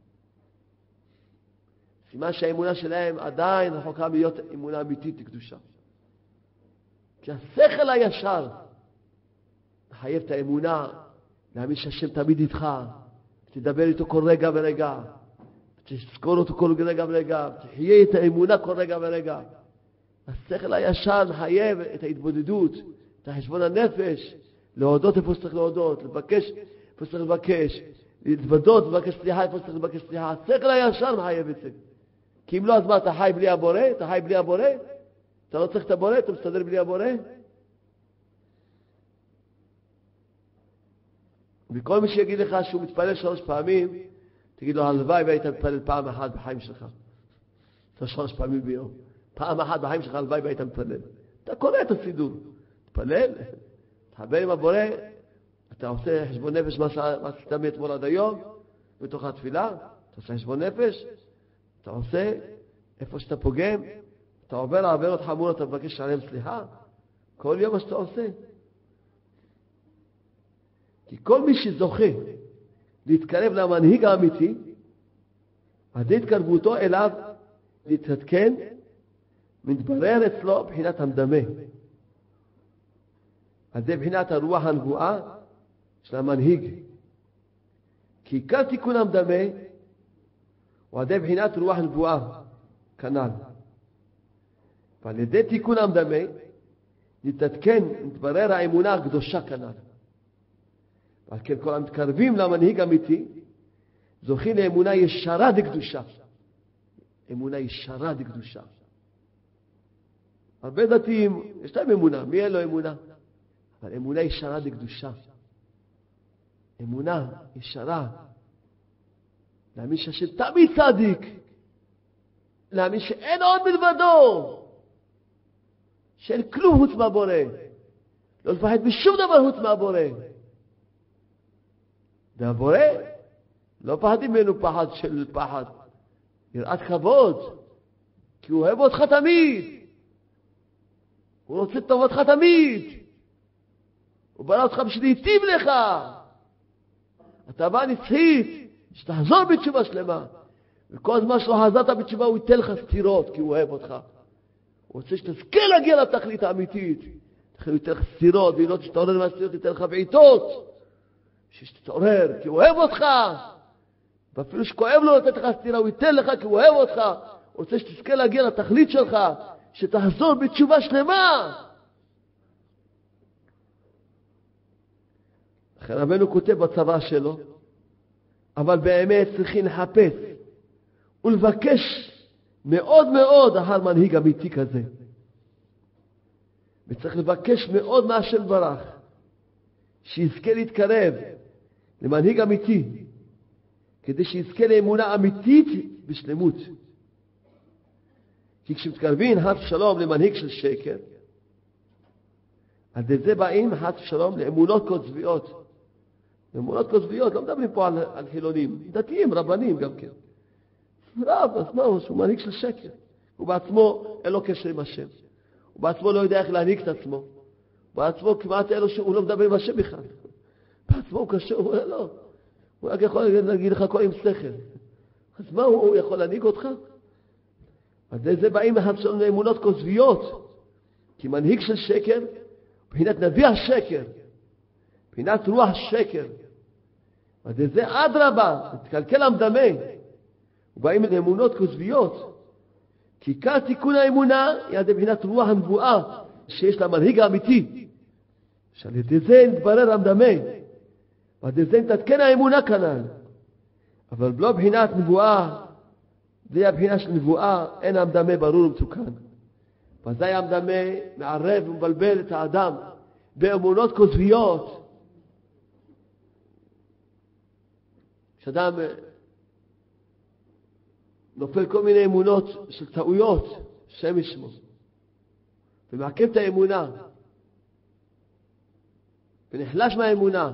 סימן שהאמונה שלהם עדיין רחוקה להיות אמונה אמיתית בקדושה. כי השכל הישר מחייב את האמונה, להאמין שהשם תמיד איתך, תדבר איתו כל רגע ורגע, תזכור אותו כל רגע ורגע, תחיה את האמונה כל רגע ורגע. השכל הישר מחייב את ההתבודדות, את החשבון הנפש, להודות איפה שצריך להודות, לבקש איפה שצריך לבקש, להתוודות, לבקש סליחה איפה שצריך לבקש סליחה. השכל הישר מחייב את זה. כי אם לא, אז מה, אתה חי בלי הבורא? אתה חי בלי הבורא? אתה לא צריך את הבורא? אתה מסתדר בלי הבורא? וכל מי שיגיד לך שהוא מתפלל שלוש פעמים, תגיד לו, הלוואי והיית מתפלל פעם אחת בחיים שלך. אתה שלוש פעמים ביום. פעם אחת בחיים שלך הלוואי והיית מתפלל. אתה קורא את הסידור. תתפלל, תחבר עם הבורא, אתה עושה חשבון נפש מה שעשית מאתמול עד היום, בתוך התפילה, אתה עושה חשבון נפש, אתה עושה איפה שאתה פוגם, אתה עובר עבירות חמורות, אתה מבקש עליהם סליחה, כל יום מה שאתה עושה. כי כל מי שזוכה להתקרב למנהיג האמיתי, עד התקרבותו אליו להתעדכן, מתברר אצלו בחינת המדמה. עד בחינת הרוח הנבואה של המנהיג. כי עיקר תיקון המדמה הוא עד בחינת רוח הנבואה, כנ"ל. ועל ידי תיקון המדמה נתעדכן, מתברר האמונה הקדושה כנ"ל. ועל כן כל המתקרבים למנהיג אמיתי זוכים לאמונה ישרה דקדושה. אמונה ישרה דקדושה. הרבה דתיים יש להם אמונה, מי אין לו אמונה? אבל אמונה ישרה דקדושה. אמונה ישרה. להאמין שהשם תמיד צדיק. להאמין שאין עוד מלבדו. שאין כלום חוץ מהבורא. לא לפחד בשום דבר חוץ מהבורא. והבורא לא פחדים ממנו פחד של פחד. יראת כבוד. כי הוא אוהב אותך תמיד. הוא רוצה טובתך תמיד. הוא ברא אותך בשביל להיטיב לך. אתה בא נצחית, שתחזור בתשובה שלמה. וכל הזמן שלא חזרת בתשובה, הוא ייתן לך סתירות, כי הוא אוהב אותך. הוא רוצה שתזכה להגיע לתכלית האמיתית. הוא ייתן לך סתירות, ואם לא תתעורר מהסתירות, ייתן לך בעיטות. שתתעורר, כי הוא אוהב אותך. ואפילו שכואב לו לתת לך סתירה, הוא ייתן לך, כי הוא אוהב אותך. הוא רוצה שתזכה להגיע לתכלית שלך, שתחזור בתשובה שלמה. לכן רבנו כותב בצבא שלו, אבל באמת צריכים לחפש ולבקש מאוד מאוד אחר מנהיג אמיתי כזה. וצריך לבקש מאוד מהשם ברך, שיזכה להתקרב למנהיג אמיתי, כדי שיזכה לאמונה אמיתית בשלמות. כי כשמתקרבים חס ושלום למנהיג של שקר, עד זה באים חס ושלום לאמונות כוזביות. אמונות כוזביות, לא מדברים פה על, על חילונים, דתיים, רבנים גם כן. רב, אז מה הוא? שהוא מנהיג של שקר. הוא בעצמו אין לו קשר עם השם. הוא בעצמו לא יודע איך להנהיג את עצמו. הוא בעצמו כמעט אין לו שהוא לא מדבר עם השם בכלל. בעצמו הוא קשור, הוא לא. הוא רק יכול להגיד לך הכל עם שכל. אז מה הוא, הוא יכול להנהיג אותך? אז זה באים מהפשעים לאמונות כוזביות. כי מנהיג של שקר, בחינת נביא השקר, בחינת רוח שקר. אז זה אדרבה, תקלקל המדמה. ובאים לאמונות כוזביות. כי עיקר תיקון האמונה היא עד בחינת רוח הנבואה שיש לה מנהיג האמיתי. שעל ידי זה נתברר המדמה. ועד זה נתעדכן האמונה כנ"ל. אבל לא בחינת נבואה, זה הבחינה של נבואה, אין המדמה ברור ומתוקן. וזה המדמה מערב ומבלבל את האדם באמונות כוזביות. כשאדם נופל כל מיני אמונות של טעויות, שם ישמו, ומעכב את האמונה, ונחלש מהאמונה.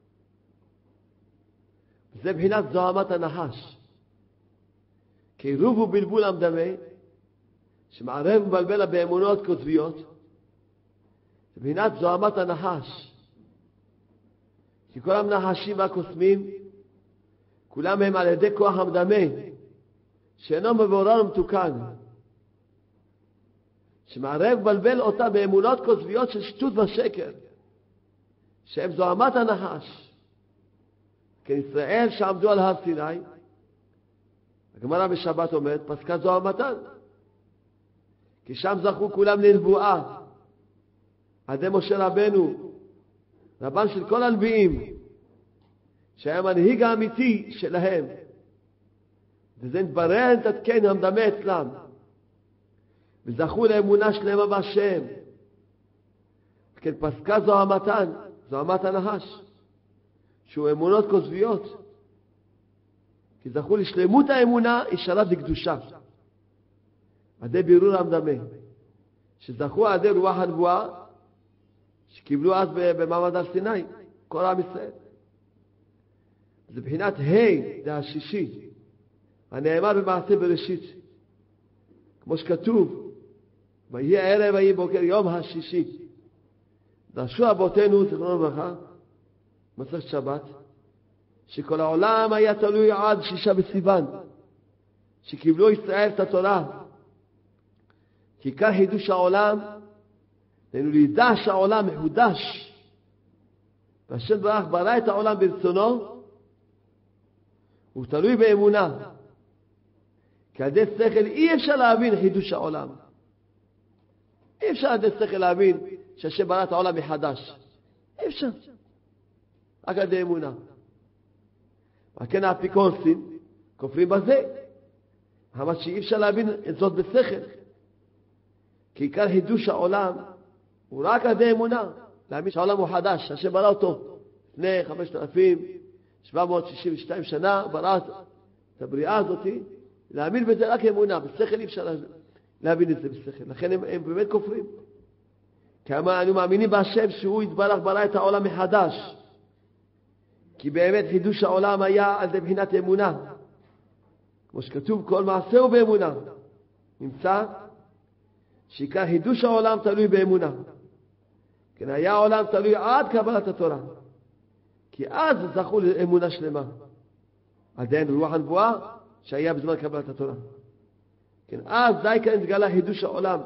זה בחינת זוהמת הנחש. קירוב ובלבול המדמה, שמערב ומבלבל באמונות כוזביות, זה בחינת זוהמת הנחש. כי כל הנחשים והקוסמים, כולם הם על ידי כוח המדמה, שאינו מבורר ומתוקן, שמערב ובלבל אותה באמונות כוזביות של שטות ושקר, שהם זוהמת הנחש. כישראל שעמדו על הר סיני, הגמרא בשבת אומרת, פסקה זוהמתן. כי שם זכו כולם לנבואה. עדי משה רבנו, רבן של כל הנביאים, שהיה מנהיג האמיתי שלהם. וזה נתברר נתתקן המדמה אצלם. וזכו לאמונה שלמה בהשם. כן, פסקה זו המתן, זו המת הנחש, שהוא אמונות כוזביות. כי זכו לשלמות האמונה, ישרת לקדושה. עדי בירור המדמה, שזכו עדי רוח הנבואה, שקיבלו אז במעמד הר סיני, כל עם ישראל. זה בחינת ה' זה השישי, הנאמר במעשה בראשית. כמו שכתוב, ויהי ערב ויהי בוקר יום השישי. דרשו אבותינו, זכרונו לברכה, מסכת שבת, שכל העולם היה תלוי עד שישה בסיוון, שקיבלו ישראל את התורה. כי עיקר חידוש העולם, לנו לידע שהעולם מחודש. והשם ברך ברא את העולם ברצונו, הוא תלוי באמונה. כי על ידי שכל אי אפשר להבין חידוש העולם. אי אפשר על ידי שכל להבין שהשם ברא את העולם מחדש. אי אפשר. רק על ידי אמונה. וכן האפיקורסים כופרים בזה. אבל שאי אפשר להבין את זאת בשכל. כי עיקר חידוש העולם הוא רק על ידי אמונה. להאמין שהעולם הוא חדש, שהשם ברא אותו. לפני חמשת אלפים שבע מאות שישים ושתיים שנה ברא את הבריאה הזאת. להאמין בזה רק אמונה. בשכל אי אפשר להבין את זה בשכל. לכן הם, הם באמת כופרים. כי אנו מאמינים בהשם שהוא יתברך ברא את העולם מחדש. כי באמת חידוש העולם היה על ידי בחינת אמונה. כמו שכתוב, כל מעשה הוא באמונה. נמצא שעיקר חידוש העולם תלוי באמונה. כן, היה העולם תלוי עד קבלת התורה. כי אז זכו לאמונה שלמה. עדיין רוח הנבואה שהיה בזמן קבלת התורה. כן, אז די כאן התגלה חידוש העולם.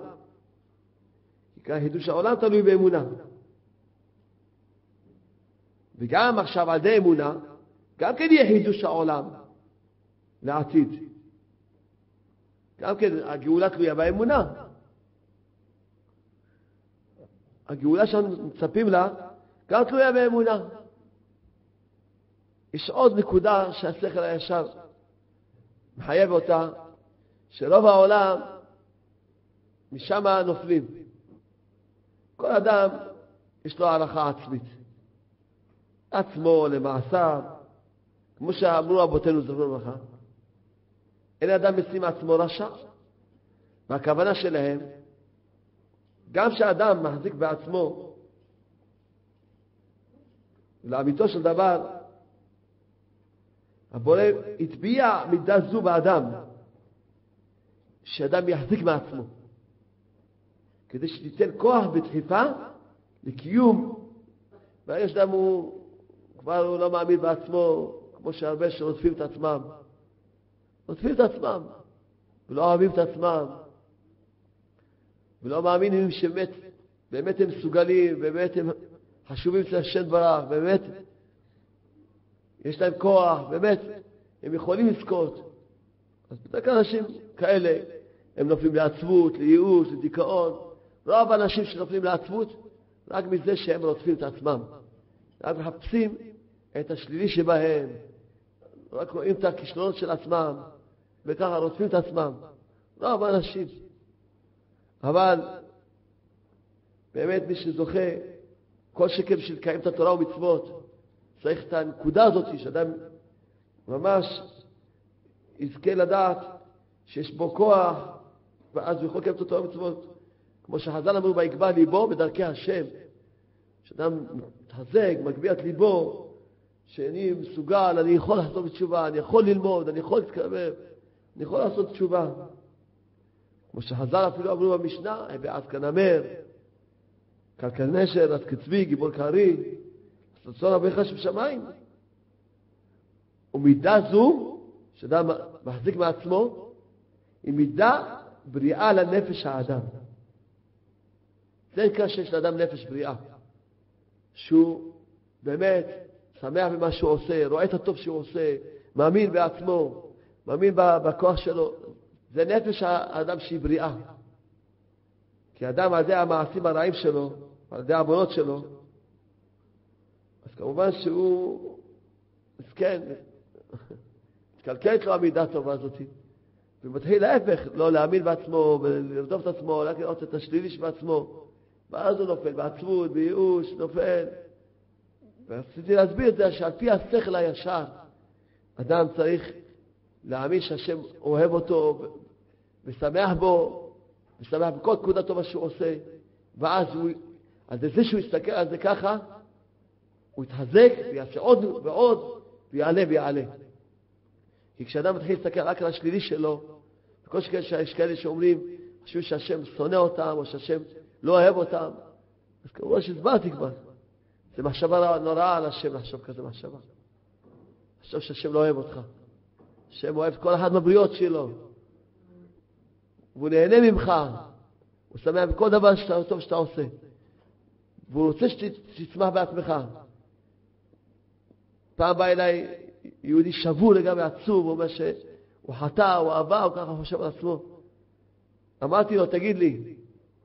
עיקר חידוש העולם תלוי באמונה. וגם עכשיו על ידי אמונה, גם כן יהיה חידוש העולם לעתיד. גם כן הגאולה תלויה באמונה. הגאולה שאנחנו מצפים לה, גם תלויה באמונה. יש עוד נקודה שהשכל הישר מחייב אותה, שרוב העולם משם נופלים. כל אדם יש לו הערכה עצמית. עצמו, למעשה, כמו שאמרו אבותינו זכרונו לברכה, אין אדם משים עצמו רשע. והכוונה שלהם, גם שאדם מחזיק בעצמו, לאמיתו של דבר, הבורא הטביע מידה זו באדם, שאדם יחזיק מעצמו, כדי שתיתן כוח ודחיפה לקיום. ויש אדם הוא כבר הוא לא מאמין בעצמו, כמו שהרבה שרודפים את עצמם. רודפים את עצמם, ולא אוהבים את עצמם, ולא מאמינים שבאמת, באמת הם מסוגלים, באמת הם חשובים אצל השם ברך, באמת יש להם כוח, באמת הם יכולים לזכות. אז בדרך כלל אנשים כאלה, הם נופלים לעצבות, לייאוש, לדיכאון. רוב האנשים שנופלים לעצבות, רק מזה שהם רודפים את עצמם. רק מחפשים את השלילי שבהם, רק רואים את הכישלונות של עצמם, וככה רודפים את עצמם. רוב האנשים. אבל באמת מי שזוכה, כל שכם של לקיים את התורה ומצוות, צריך את הנקודה הזאת, שאדם ממש יזכה לדעת שיש בו כוח, ואז הוא יכול לקיים את התורה ומצוות. כמו שחז"ל אמרו, ויקבע ליבו בדרכי השם. שאדם מתחזק, מגביה את ליבו, שאני מסוגל, אני יכול לעשות תשובה, אני יכול ללמוד, אני יכול להתקרב, אני יכול לעשות תשובה. כמו שחז"ל אפילו אמרו במשנה, בעד כנמר, כלכל נשר, עד כצבי, גיבור קרי, רצון אביך שבשמיים. ומידה זו, שאדם מחזיק מעצמו, היא מידה בריאה לנפש האדם. זה נקרא שיש לאדם נפש בריאה. שהוא באמת שמח במה שהוא עושה, רואה את הטוב שהוא עושה, מאמין בעצמו, מאמין בכוח שלו. זה נפש האדם שהיא בריאה. כי אדם על ידי המעשים הרעים שלו, על ידי העוונות שלו, אז כמובן שהוא מסכן, מתקלקלת לו המידה הטובה הזאת. ומתחיל להפך, לא להאמין בעצמו ולרדוף את עצמו, רק לראות את השלילי שבעצמו. ואז הוא נופל בעצבות, בייאוש, נופל. ורציתי להסביר את זה שעל פי השכל הישר, אדם צריך להאמין שהשם אוהב אותו ושמח בו, ושמח בכל נקודה טובה שהוא עושה. ואז הוא, על זה שהוא יסתכל על זה ככה, הוא יתחזק ויעשה עוד ועוד, ויעלה ויעלה. כי כשאדם מתחיל להסתכל רק על השלילי שלו, בכל שכן שיש כאלה שאומרים, חשבו שהשם שונא אותם, או שהשם לא אוהב אותם, אז כמובן שהסברתי כבר. זה מחשבה נוראה על השם לחשוב כזה מחשבה. לחשוב שהשם לא אוהב אותך. השם אוהב כל אחד מהבריות שלו. והוא נהנה ממך. הוא שמח בכל דבר שאתה, טוב שאתה עושה. והוא רוצה שתצמח בעצמך. פעם בא אליי יהודי שבור לגמרי עצוב, הוא אומר שהוא חטא, הוא עבר, הוא ככה חושב על עצמו. אמרתי לו, תגיד לי,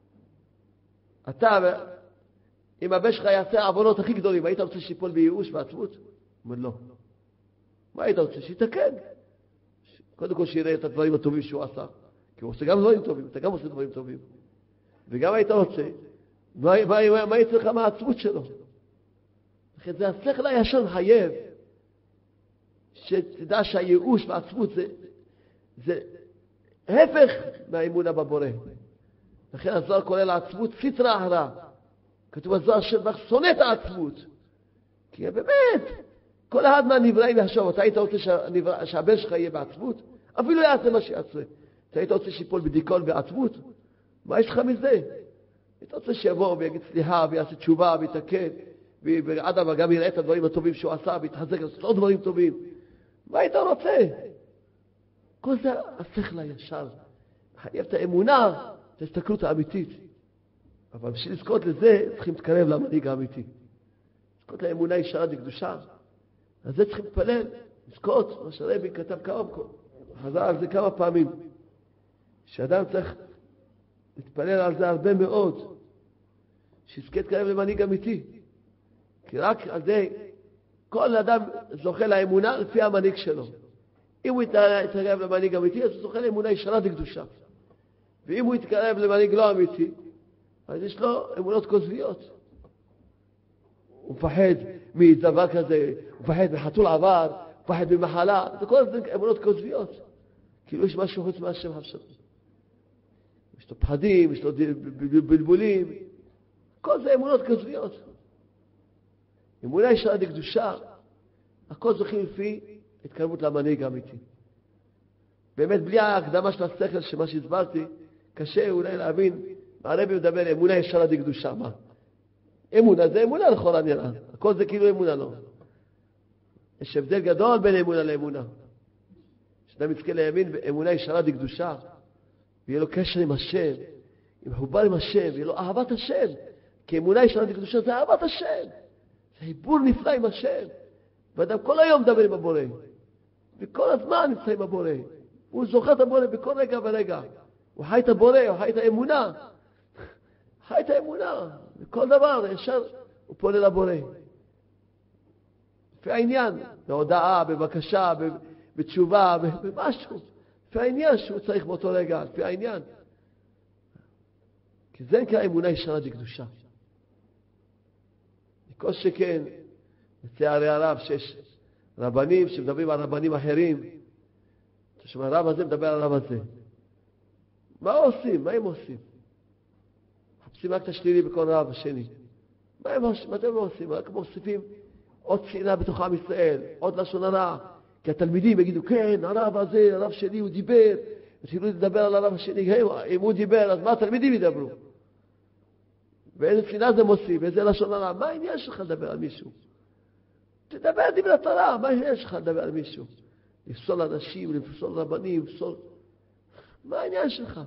אתה, אם הבן שלך יעשה העוונות הכי גדולים, היית רוצה שיפול בייאוש ועצבות? הוא אומר, לא. מה היית רוצה? שיתקן. קודם כל שיראה את הדברים הטובים שהוא עשה. כי הוא עושה גם דברים טובים, אתה גם עושה דברים טובים. וגם היית רוצה, מה, מה, מה יצא לך מהעצבות שלו? לכן זה השכל הישר מחייב, שתדע שהייאוש והעצבות זה, זה הפך מהאמונה בבורא. לכן הזוהר קורא לעצבות סטרא אחרא. כתוב הזוהר שבח שונא את העצבות. כי באמת, כל אחד מהנבראים יחשוב, אתה היית רוצה שהנברא, שהבן שלך יהיה בעצבות? אפילו יעשה מה שיעשה. אתה היית רוצה שיפול בדיכאון בעצבות? מה יש לך מזה? אתה רוצה שיבוא ויגיד סליחה ויעשה תשובה ויתקן, ואדם גם יראה את הדברים הטובים שהוא עשה ויתחזק לעשות עוד דברים טובים. מה היית רוצה? כל זה השכל הישר. חייב את האמונה, את ההסתכלות האמיתית. אבל בשביל לזכות לזה, צריכים להתקרב למנהיג האמיתי. לזכות לאמונה ישרה וקדושה. אז זה צריכים להתפלל, לזכות, מה שהרבי כתב כמה, חזר על זה כמה פעמים. שאדם צריך להתפלל על זה הרבה מאוד. שיזכה להתקרב למנהיג אמיתי. כי רק על זה, כל אדם זוכה לאמונה לפי המנהיג שלו. אם הוא יתקרב למנהיג אמיתי, אז הוא זוכה לאמונה ישרה וקדושה. ואם הוא יתקרב למנהיג לא אמיתי, אז יש לו אמונות כוזביות. הוא מפחד מדבר כזה, הוא מפחד מחתול עבר, הוא מפחד ממחלה, זה כל זה אמונות כוזביות. כאילו יש משהו חוץ מהשם חפשו. יש לו פחדים, יש לו בלבולים, כל זה אמונות כוזביות. אמונה ישרה וקדושה, הכל זוכים לפי התקרבות למנהיג האמיתי. באמת בלי ההקדמה של השכל שמה שהסברתי, קשה אולי להבין, הרבי מדבר אמונה ישרה וקדושה, מה? אמונה זה אמונה לכל הנראה, הכל זה כאילו אמונה לא. יש הבדל גדול בין אמונה לאמונה. שאדם יזכה להאמין באמונה ישרה וקדושה, ויהיה לו קשר עם השם, עם חובר עם השם, ויהיה לו אהבת השם, כי אמונה ישרה וקדושה זה אהבת השם. זה חיבור נפלא עם השם. ואדם כל היום מדבר עם הבורא. וכל הזמן נמצא עם הבורא. הוא זוכר את הבורא בכל רגע ורגע. הוא חי את הבורא, הוא חי את האמונה. חי את האמונה. בכל דבר, ישר הוא פונה לבורא. לפי העניין, בהודעה, בבקשה, בתשובה, במשהו. לפי העניין שהוא צריך באותו רגע, לפי העניין. כי זה נקרא אמונה ישרה וקדושה. כל שכן, לצערי הרב, שיש רבנים שמדברים על רבנים אחרים. אתה שומע, הרב הזה מדבר על הרב הזה. מה עושים? מה הם עושים? מחפשים רק את השלילי בכל רב השני. מה הם עושים? מה אתם לא עושים? רק מוסיפים עוד שנאה בתוך עם ישראל, עוד לשון הרע. כי התלמידים יגידו, כן, הרב הזה, הרב שלי, הוא דיבר. התחילו לדבר על הרב השני. אם הוא דיבר, אז מה התלמידים ידברו? ואיזה שנאה זה מוסיף, ואיזה לשון הרע. מה העניין שלך לדבר על מישהו? תדבר דברי התורה, מה העניין שלך לדבר על מישהו? לפסול אנשים, לפסול רבנים, לפסול... מה העניין שלך?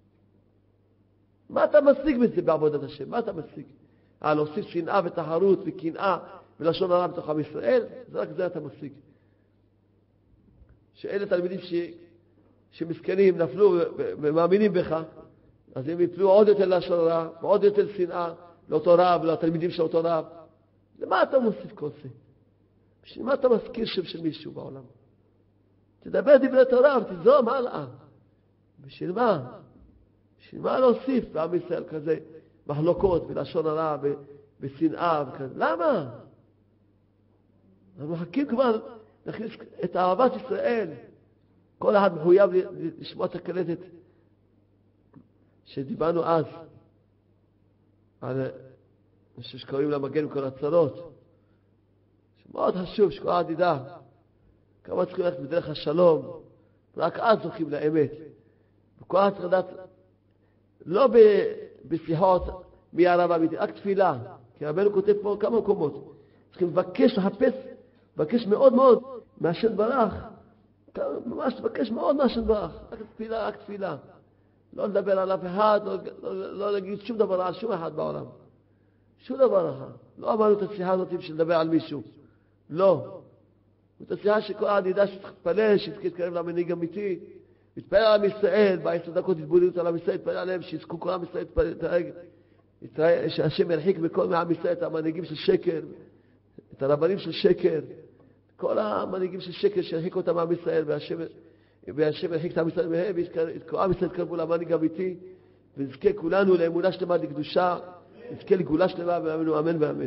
מה אתה משיג בזה בעבודת השם? מה אתה משיג? אה, להוסיף שנאה ותחרות וקנאה ולשון הרע בתוך עם ישראל? זה רק זה אתה משיג. שאלה תלמידים ש... שמסכנים, נפלו ומאמינים בך, אז הם יפלו עוד יותר לשון הרע, ועוד יותר שנאה, לאותו רב, לתלמידים של אותו רב. למה אתה מוסיף כל זה? בשביל מה אתה מזכיר שם של מישהו בעולם? תדבר דברי תורה ותזרום הלאה. בשביל מה? בשביל מה להוסיף בעם ישראל כזה מחלוקות ולשון הרע ושנאה וכזה? למה? אנחנו מחכים כבר להכניס את אהבת ישראל. כל אחד מחויב לשמוע את הקלטת שדיברנו אז על מה שקוראים למגן כל הצרות. שמאוד חשוב שכל אחד ידע כמה צריכים ללכת בדרך השלום, רק אז זוכים לאמת. וכל אחד צריך לדעת, לא בשיחות מי הרב האמיתי, רק תפילה. כי רבנו כותב פה כמה מקומות. צריכים לבקש, לחפש, לבקש מאוד מאוד מהשם ברך. ממש לבקש מאוד מהשם ברך. רק תפילה, רק תפילה. לא לדבר על אף אחד, לא, לא, לא להגיד שום דבר על שום אחד בעולם. שום דבר אחר. לא אמרנו את השיחה הזאת בשביל לדבר על מישהו. לא. זאת השיחה שכל אחד ידע שצריך להתפלל, שצריך להתקרב למנהיג אמיתי. להתפלל על עם ישראל, בעשר דקות התבוננות על עם ישראל, להתפלל עליהם, שיזכו כל עם ישראל להתפלל, שהשם ירחיק מכל מעם ישראל את המנהיגים של שקר, את הרבנים של שקר, כל המנהיגים של שקר שירחיק אותם מעם ישראל, והשם, והשם ירחיק את עם ישראל מהם, וכל עם ישראל יתקרבו למנהיג אמיתי, ונזכה כולנו לאמונה שלמה לקדושה, נזכה לגאולה שלמה, ואמנו אמן ואמן.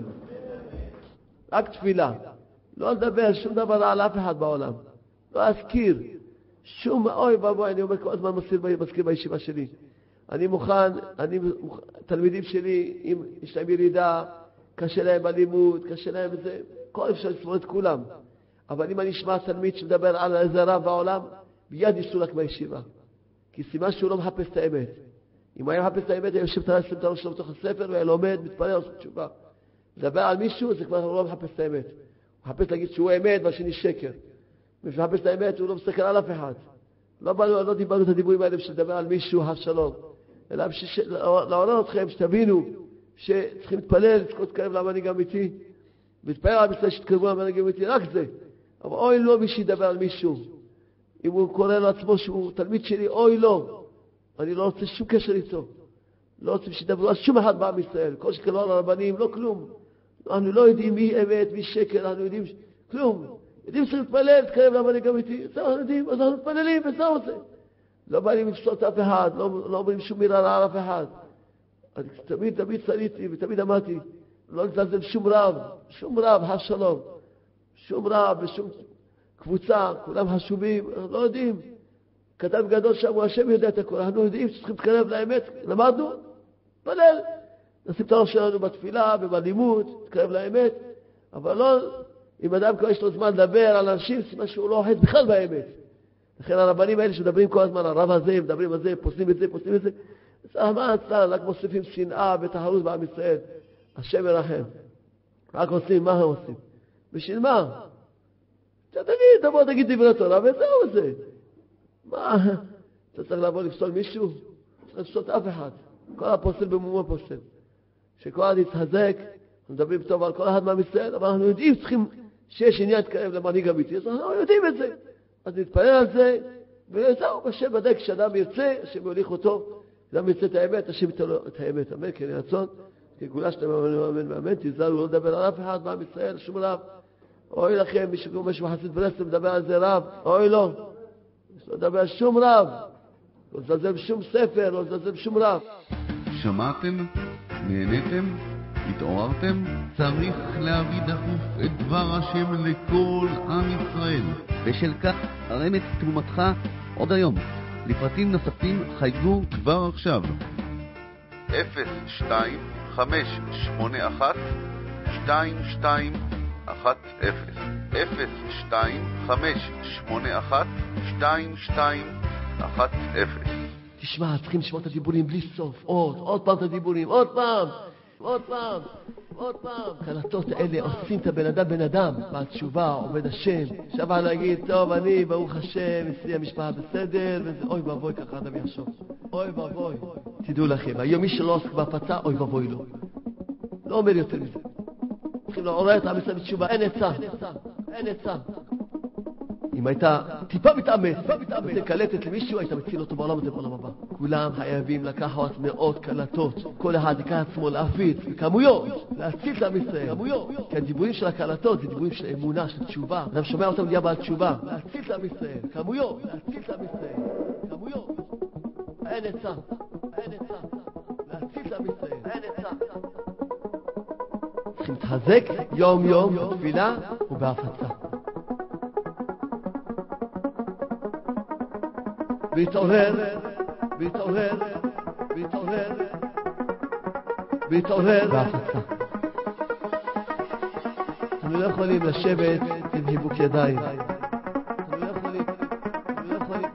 רק תפילה. לא לדבר שום דבר על אף אחד בעולם. לא להזכיר. שום, אוי ואבוי, אני אומר כל הזמן מזכיר בישיבה שלי. אני מוכן, אני, תלמידים שלי, אם יש להם ירידה, קשה להם בלימוד, קשה להם בזה, כל אפשר לסבור את כולם. אבל אם אני אשמע תלמיד שמדבר על איזה רב בעולם, ביד יסולק מהישיבה. כי סימן שהוא לא מחפש את האמת. אם היה מחפש את האמת, היה יושב את הראש שלו בתוך הספר, והיה לומד, מתפלל, עושה תשובה. לדבר על מישהו, זה כבר לא מחפש את האמת. הוא מחפש להגיד שהוא אמת, והשני שקר. מי שמחפש את האמת, הוא לא מסתכל על אף אחד. לא, באנו, לא דיברנו את הדיבורים האלה בשביל לדבר על מישהו, השלום. אלא בשביל לעורר אתכם, שתבינו שצריכים להתפלל, לזכות להתקרב למנהיג אמיתי, ולהתפלל על ישראל שתקרבו למנהיג אמיתי, רק זה. אבל אוי לא מי שידבר על מישהו. אם הוא קורא לעצמו שהוא תלמיד שלי, אוי לא. אני לא רוצה שום קשר איתו. לא רוצה שידברו על שום אחד בעם ישראל. כל שכן לא על הרבנים, לא כלום. אנחנו לא יודעים מי אמת, מי שקר, אנחנו יודעים ש... כלום. יודעים שצריך להתפלל, להתקרב למנהיג אמיתי. זה אנחנו יודעים, אז אנחנו מתפללים, וזהו זה. לא באים לפסות אף אחד, לא, לא אומרים שום מילה רעה על אף אחד. אני תמיד, תמיד צניתי ותמיד אמרתי, לא לזלזל שום רב, שום רב, השלום. שום רב ושום קבוצה, כולם חשובים, אנחנו לא יודעים. כתב גדול שם, הוא השם יודע את הכל. אנחנו יודעים שצריכים להתקרב לאמת, למדנו, פלל. נשים את הראש שלנו בתפילה ובלימוד, להתקרב לאמת, אבל לא, אם אדם כבר יש לו זמן לדבר על אנשים, סימן שהוא לא אוחז בכלל באמת. לכן הרבנים האלה שמדברים כל הזמן, הרב הזה, מדברים על זה, פוסלים את זה, פוסלים את זה, מה הצעה, רק מוסיפים שנאה ותחרות בעם ישראל. השם ירחם. רק עושים, מה הם עושים? בשביל מה? תגיד, תבוא, תגיד דברי תורה, וזהו זה. מה? אתה צריך לבוא לפסול מישהו? צריך לפסול את אף אחד. כל הפוסל במומו פוסל. שכל אחד יתחזק, אנחנו מדברים טוב על כל אחד מעם ישראל, אבל אנחנו יודעים, צריכים שיש עניין להתקרב למנהיג אמיתי, אז אנחנו יודעים את זה. אז נתפלל על זה, וזהו, בשם בדק, כשאדם ירצה, השם יוליך אותו, אדם ירצה את האמת, השם יתן לו את האמת. אמן, כן רצון, כגאולה שלמה, אמן ואמן, תיזהרו לא לדבר על אף אחד מעם ישראל, שום רב. אוי לכם, מי שקוראים משהו חסיד ברסלב, מדבר על זה רב, אוי לא. לא לדבר על שום רב, לא לזלזל בשום ספר, לא לזלזל בשום רב. שמעתם? נהניתם? התעוררתם? צריך להביא דחוף את דבר השם לכל עם ישראל. בשל כך הרם את תרומתך עוד היום. לפרטים נוספים חייגו כבר עכשיו. אפס שתיים חמש שמונה אחת שתיים שתיים אחת אפס אפס שתיים חמש שמונה אחת שתיים שתיים אחת אפס. תשמע, צריכים לשמוע את הדיבורים בלי סוף. עוד, עוד פעם את הדיבורים, עוד פעם, עוד פעם, עוד פעם. קלטות האלה עושים את הבן אדם בן אדם. בתשובה עומד השם. שווה להגיד, טוב, אני, ברוך השם, אצלי המשפחה בסדר, וזה אוי ואבוי, ככה אדם יחשוב. אוי ואבוי. תדעו לכם, היום מי שלא עוסק בהפצה, אוי ואבוי לו. לא אומר יותר מזה. צריכים לעורר את עם ישראל בתשובה. אין עצה, אין עצה. אם הייתה טיפה מתאמץ, טיפה מתאמץ, קלטת למישהו, היית מציל אותו בעולם הזה בעולם הבא. כולם חייבים לקחת מאות קלטות. כל אחד יקח עצמו להפיץ בכמויות, להציל את עם ישראל. כמויות. כי הדיבורים של הקלטות זה דיבורים של אמונה, של תשובה. אדם שומע אותם נהיה בעל תשובה. להציל את עם ישראל. כמויות. להציל את עם ישראל. כמויות. אין עצה. אין עצה. להציל את עם ישראל. אין עצה. צריכים להתחזק יום יום בתפילה ובהפצה. להתעורר, להתעורר, להתעורר, להתעורר בהפצה. אנחנו לא יכולים לשבת עם חיבוק ידיים. אנחנו לא יכולים, אנחנו לא יכולים.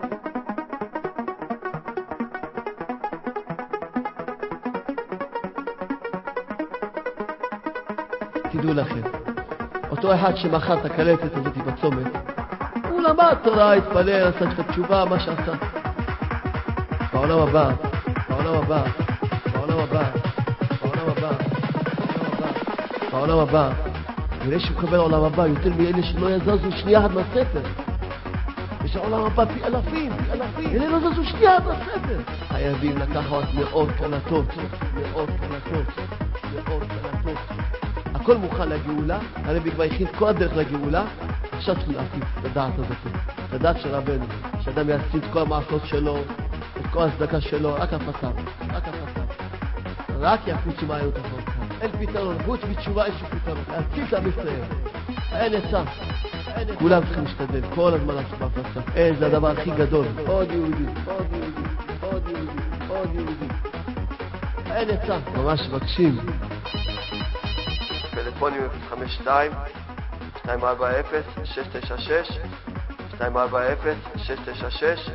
תדעו לכם, אותו אחד שמחר את הקלטת הזאת בצומת, הוא למד תורה, התפלל, עשה את התשובה, מה שעשה. בעולם הבא, בעולם הבא, בעולם הבא, בעולם הבא, בעולם הבא, ואלה שמקבל העולם הבא יותר מאלה שלא יזזו שנייה עד מהספר. יש העולם הבא פי אלפים, פי אלפים, אלה לא זזו שנייה עד מהספר. חייבים לקחת מאות קלטות, מאות קלטות, מאות קלטות. הכל מוכן לגאולה, הרי כבר הכין כל הדרך לגאולה, עכשיו צריכים להפיץ את הדעת הזאת, את הדעת של רבנו, שאדם יעשית את כל המעשות שלו, את כל הסדקה שלו, רק הפצה, רק הפצה. רק יפיצו מהירות החוק. אין פתרון, חוץ בתשובה אין שום פתרון. להציל את עם ישראל. אין עצה. כולם צריכים להשתדל, כל הזמן לעשות בהפצה. אין, זה הדבר הכי גדול. עוד יהודי, עוד יהודי, עוד יהודי, עוד יהודי. אין עצה. ממש מבקשים. טלפונים אפס חמש שתיים שתיים ארבע אפס שש תשע שש שתיים ארבע אפס שש תשע שש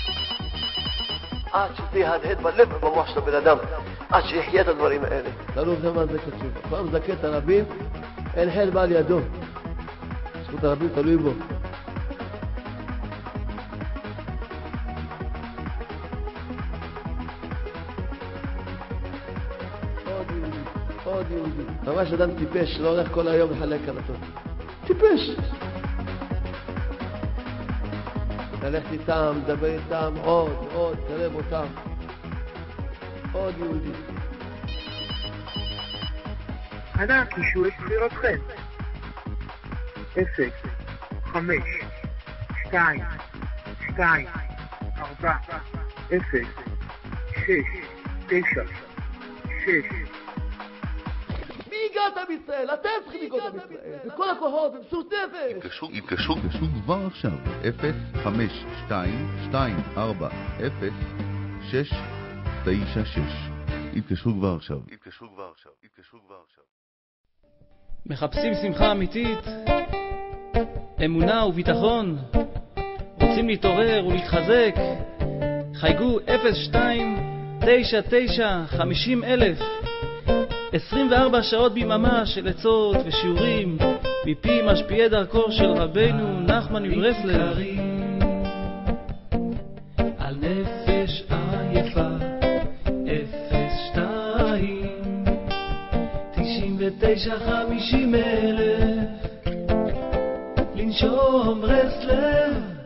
עד שזה יהדהד בלב ובמוח של הבן אדם, עד שיחיה את הדברים האלה. תראו זה מה זה כתוב. כבר מזכה את הרבים, אין חל בעל ידו. זכות הרבים תלוי בו. עוד יהודי, עוד יהודי. ממש אדם טיפש, לא הולך כל היום לחלק קלטות. טיפש. ללכת איתם, לדבר איתם, עוד, עוד, תרם אותם. עוד יהודי. אנא קישו את בחירתכם. אפס, חמש, שתיים, שתיים, ארבע, אפס, שש, תשע, שש. מי הגעת בישראל? אתם צריכים לגעת בישראל. בכל הכוחות, במסות נפש. התקשרו כבר עכשיו. אפס, חמש, שתיים, שתיים, ארבע, אפס, שש, תשע, שש. התקשרו כבר עכשיו. התקשרו כבר עכשיו. התקשרו כבר עכשיו. מחפשים שמחה אמיתית, אמונה וביטחון, רוצים להתעורר ולהתחזק, חייגו אפס שתיים תשע תשע חמישים אלף. עשרים וארבע שעות ביממה של עצות ושיעורים מפי משפיעי דרכו של רבנו נחמן מברסלב. על נפש עייפה אפס שתיים תשעים ותשע חמישים אלף. לנשום ברסלב.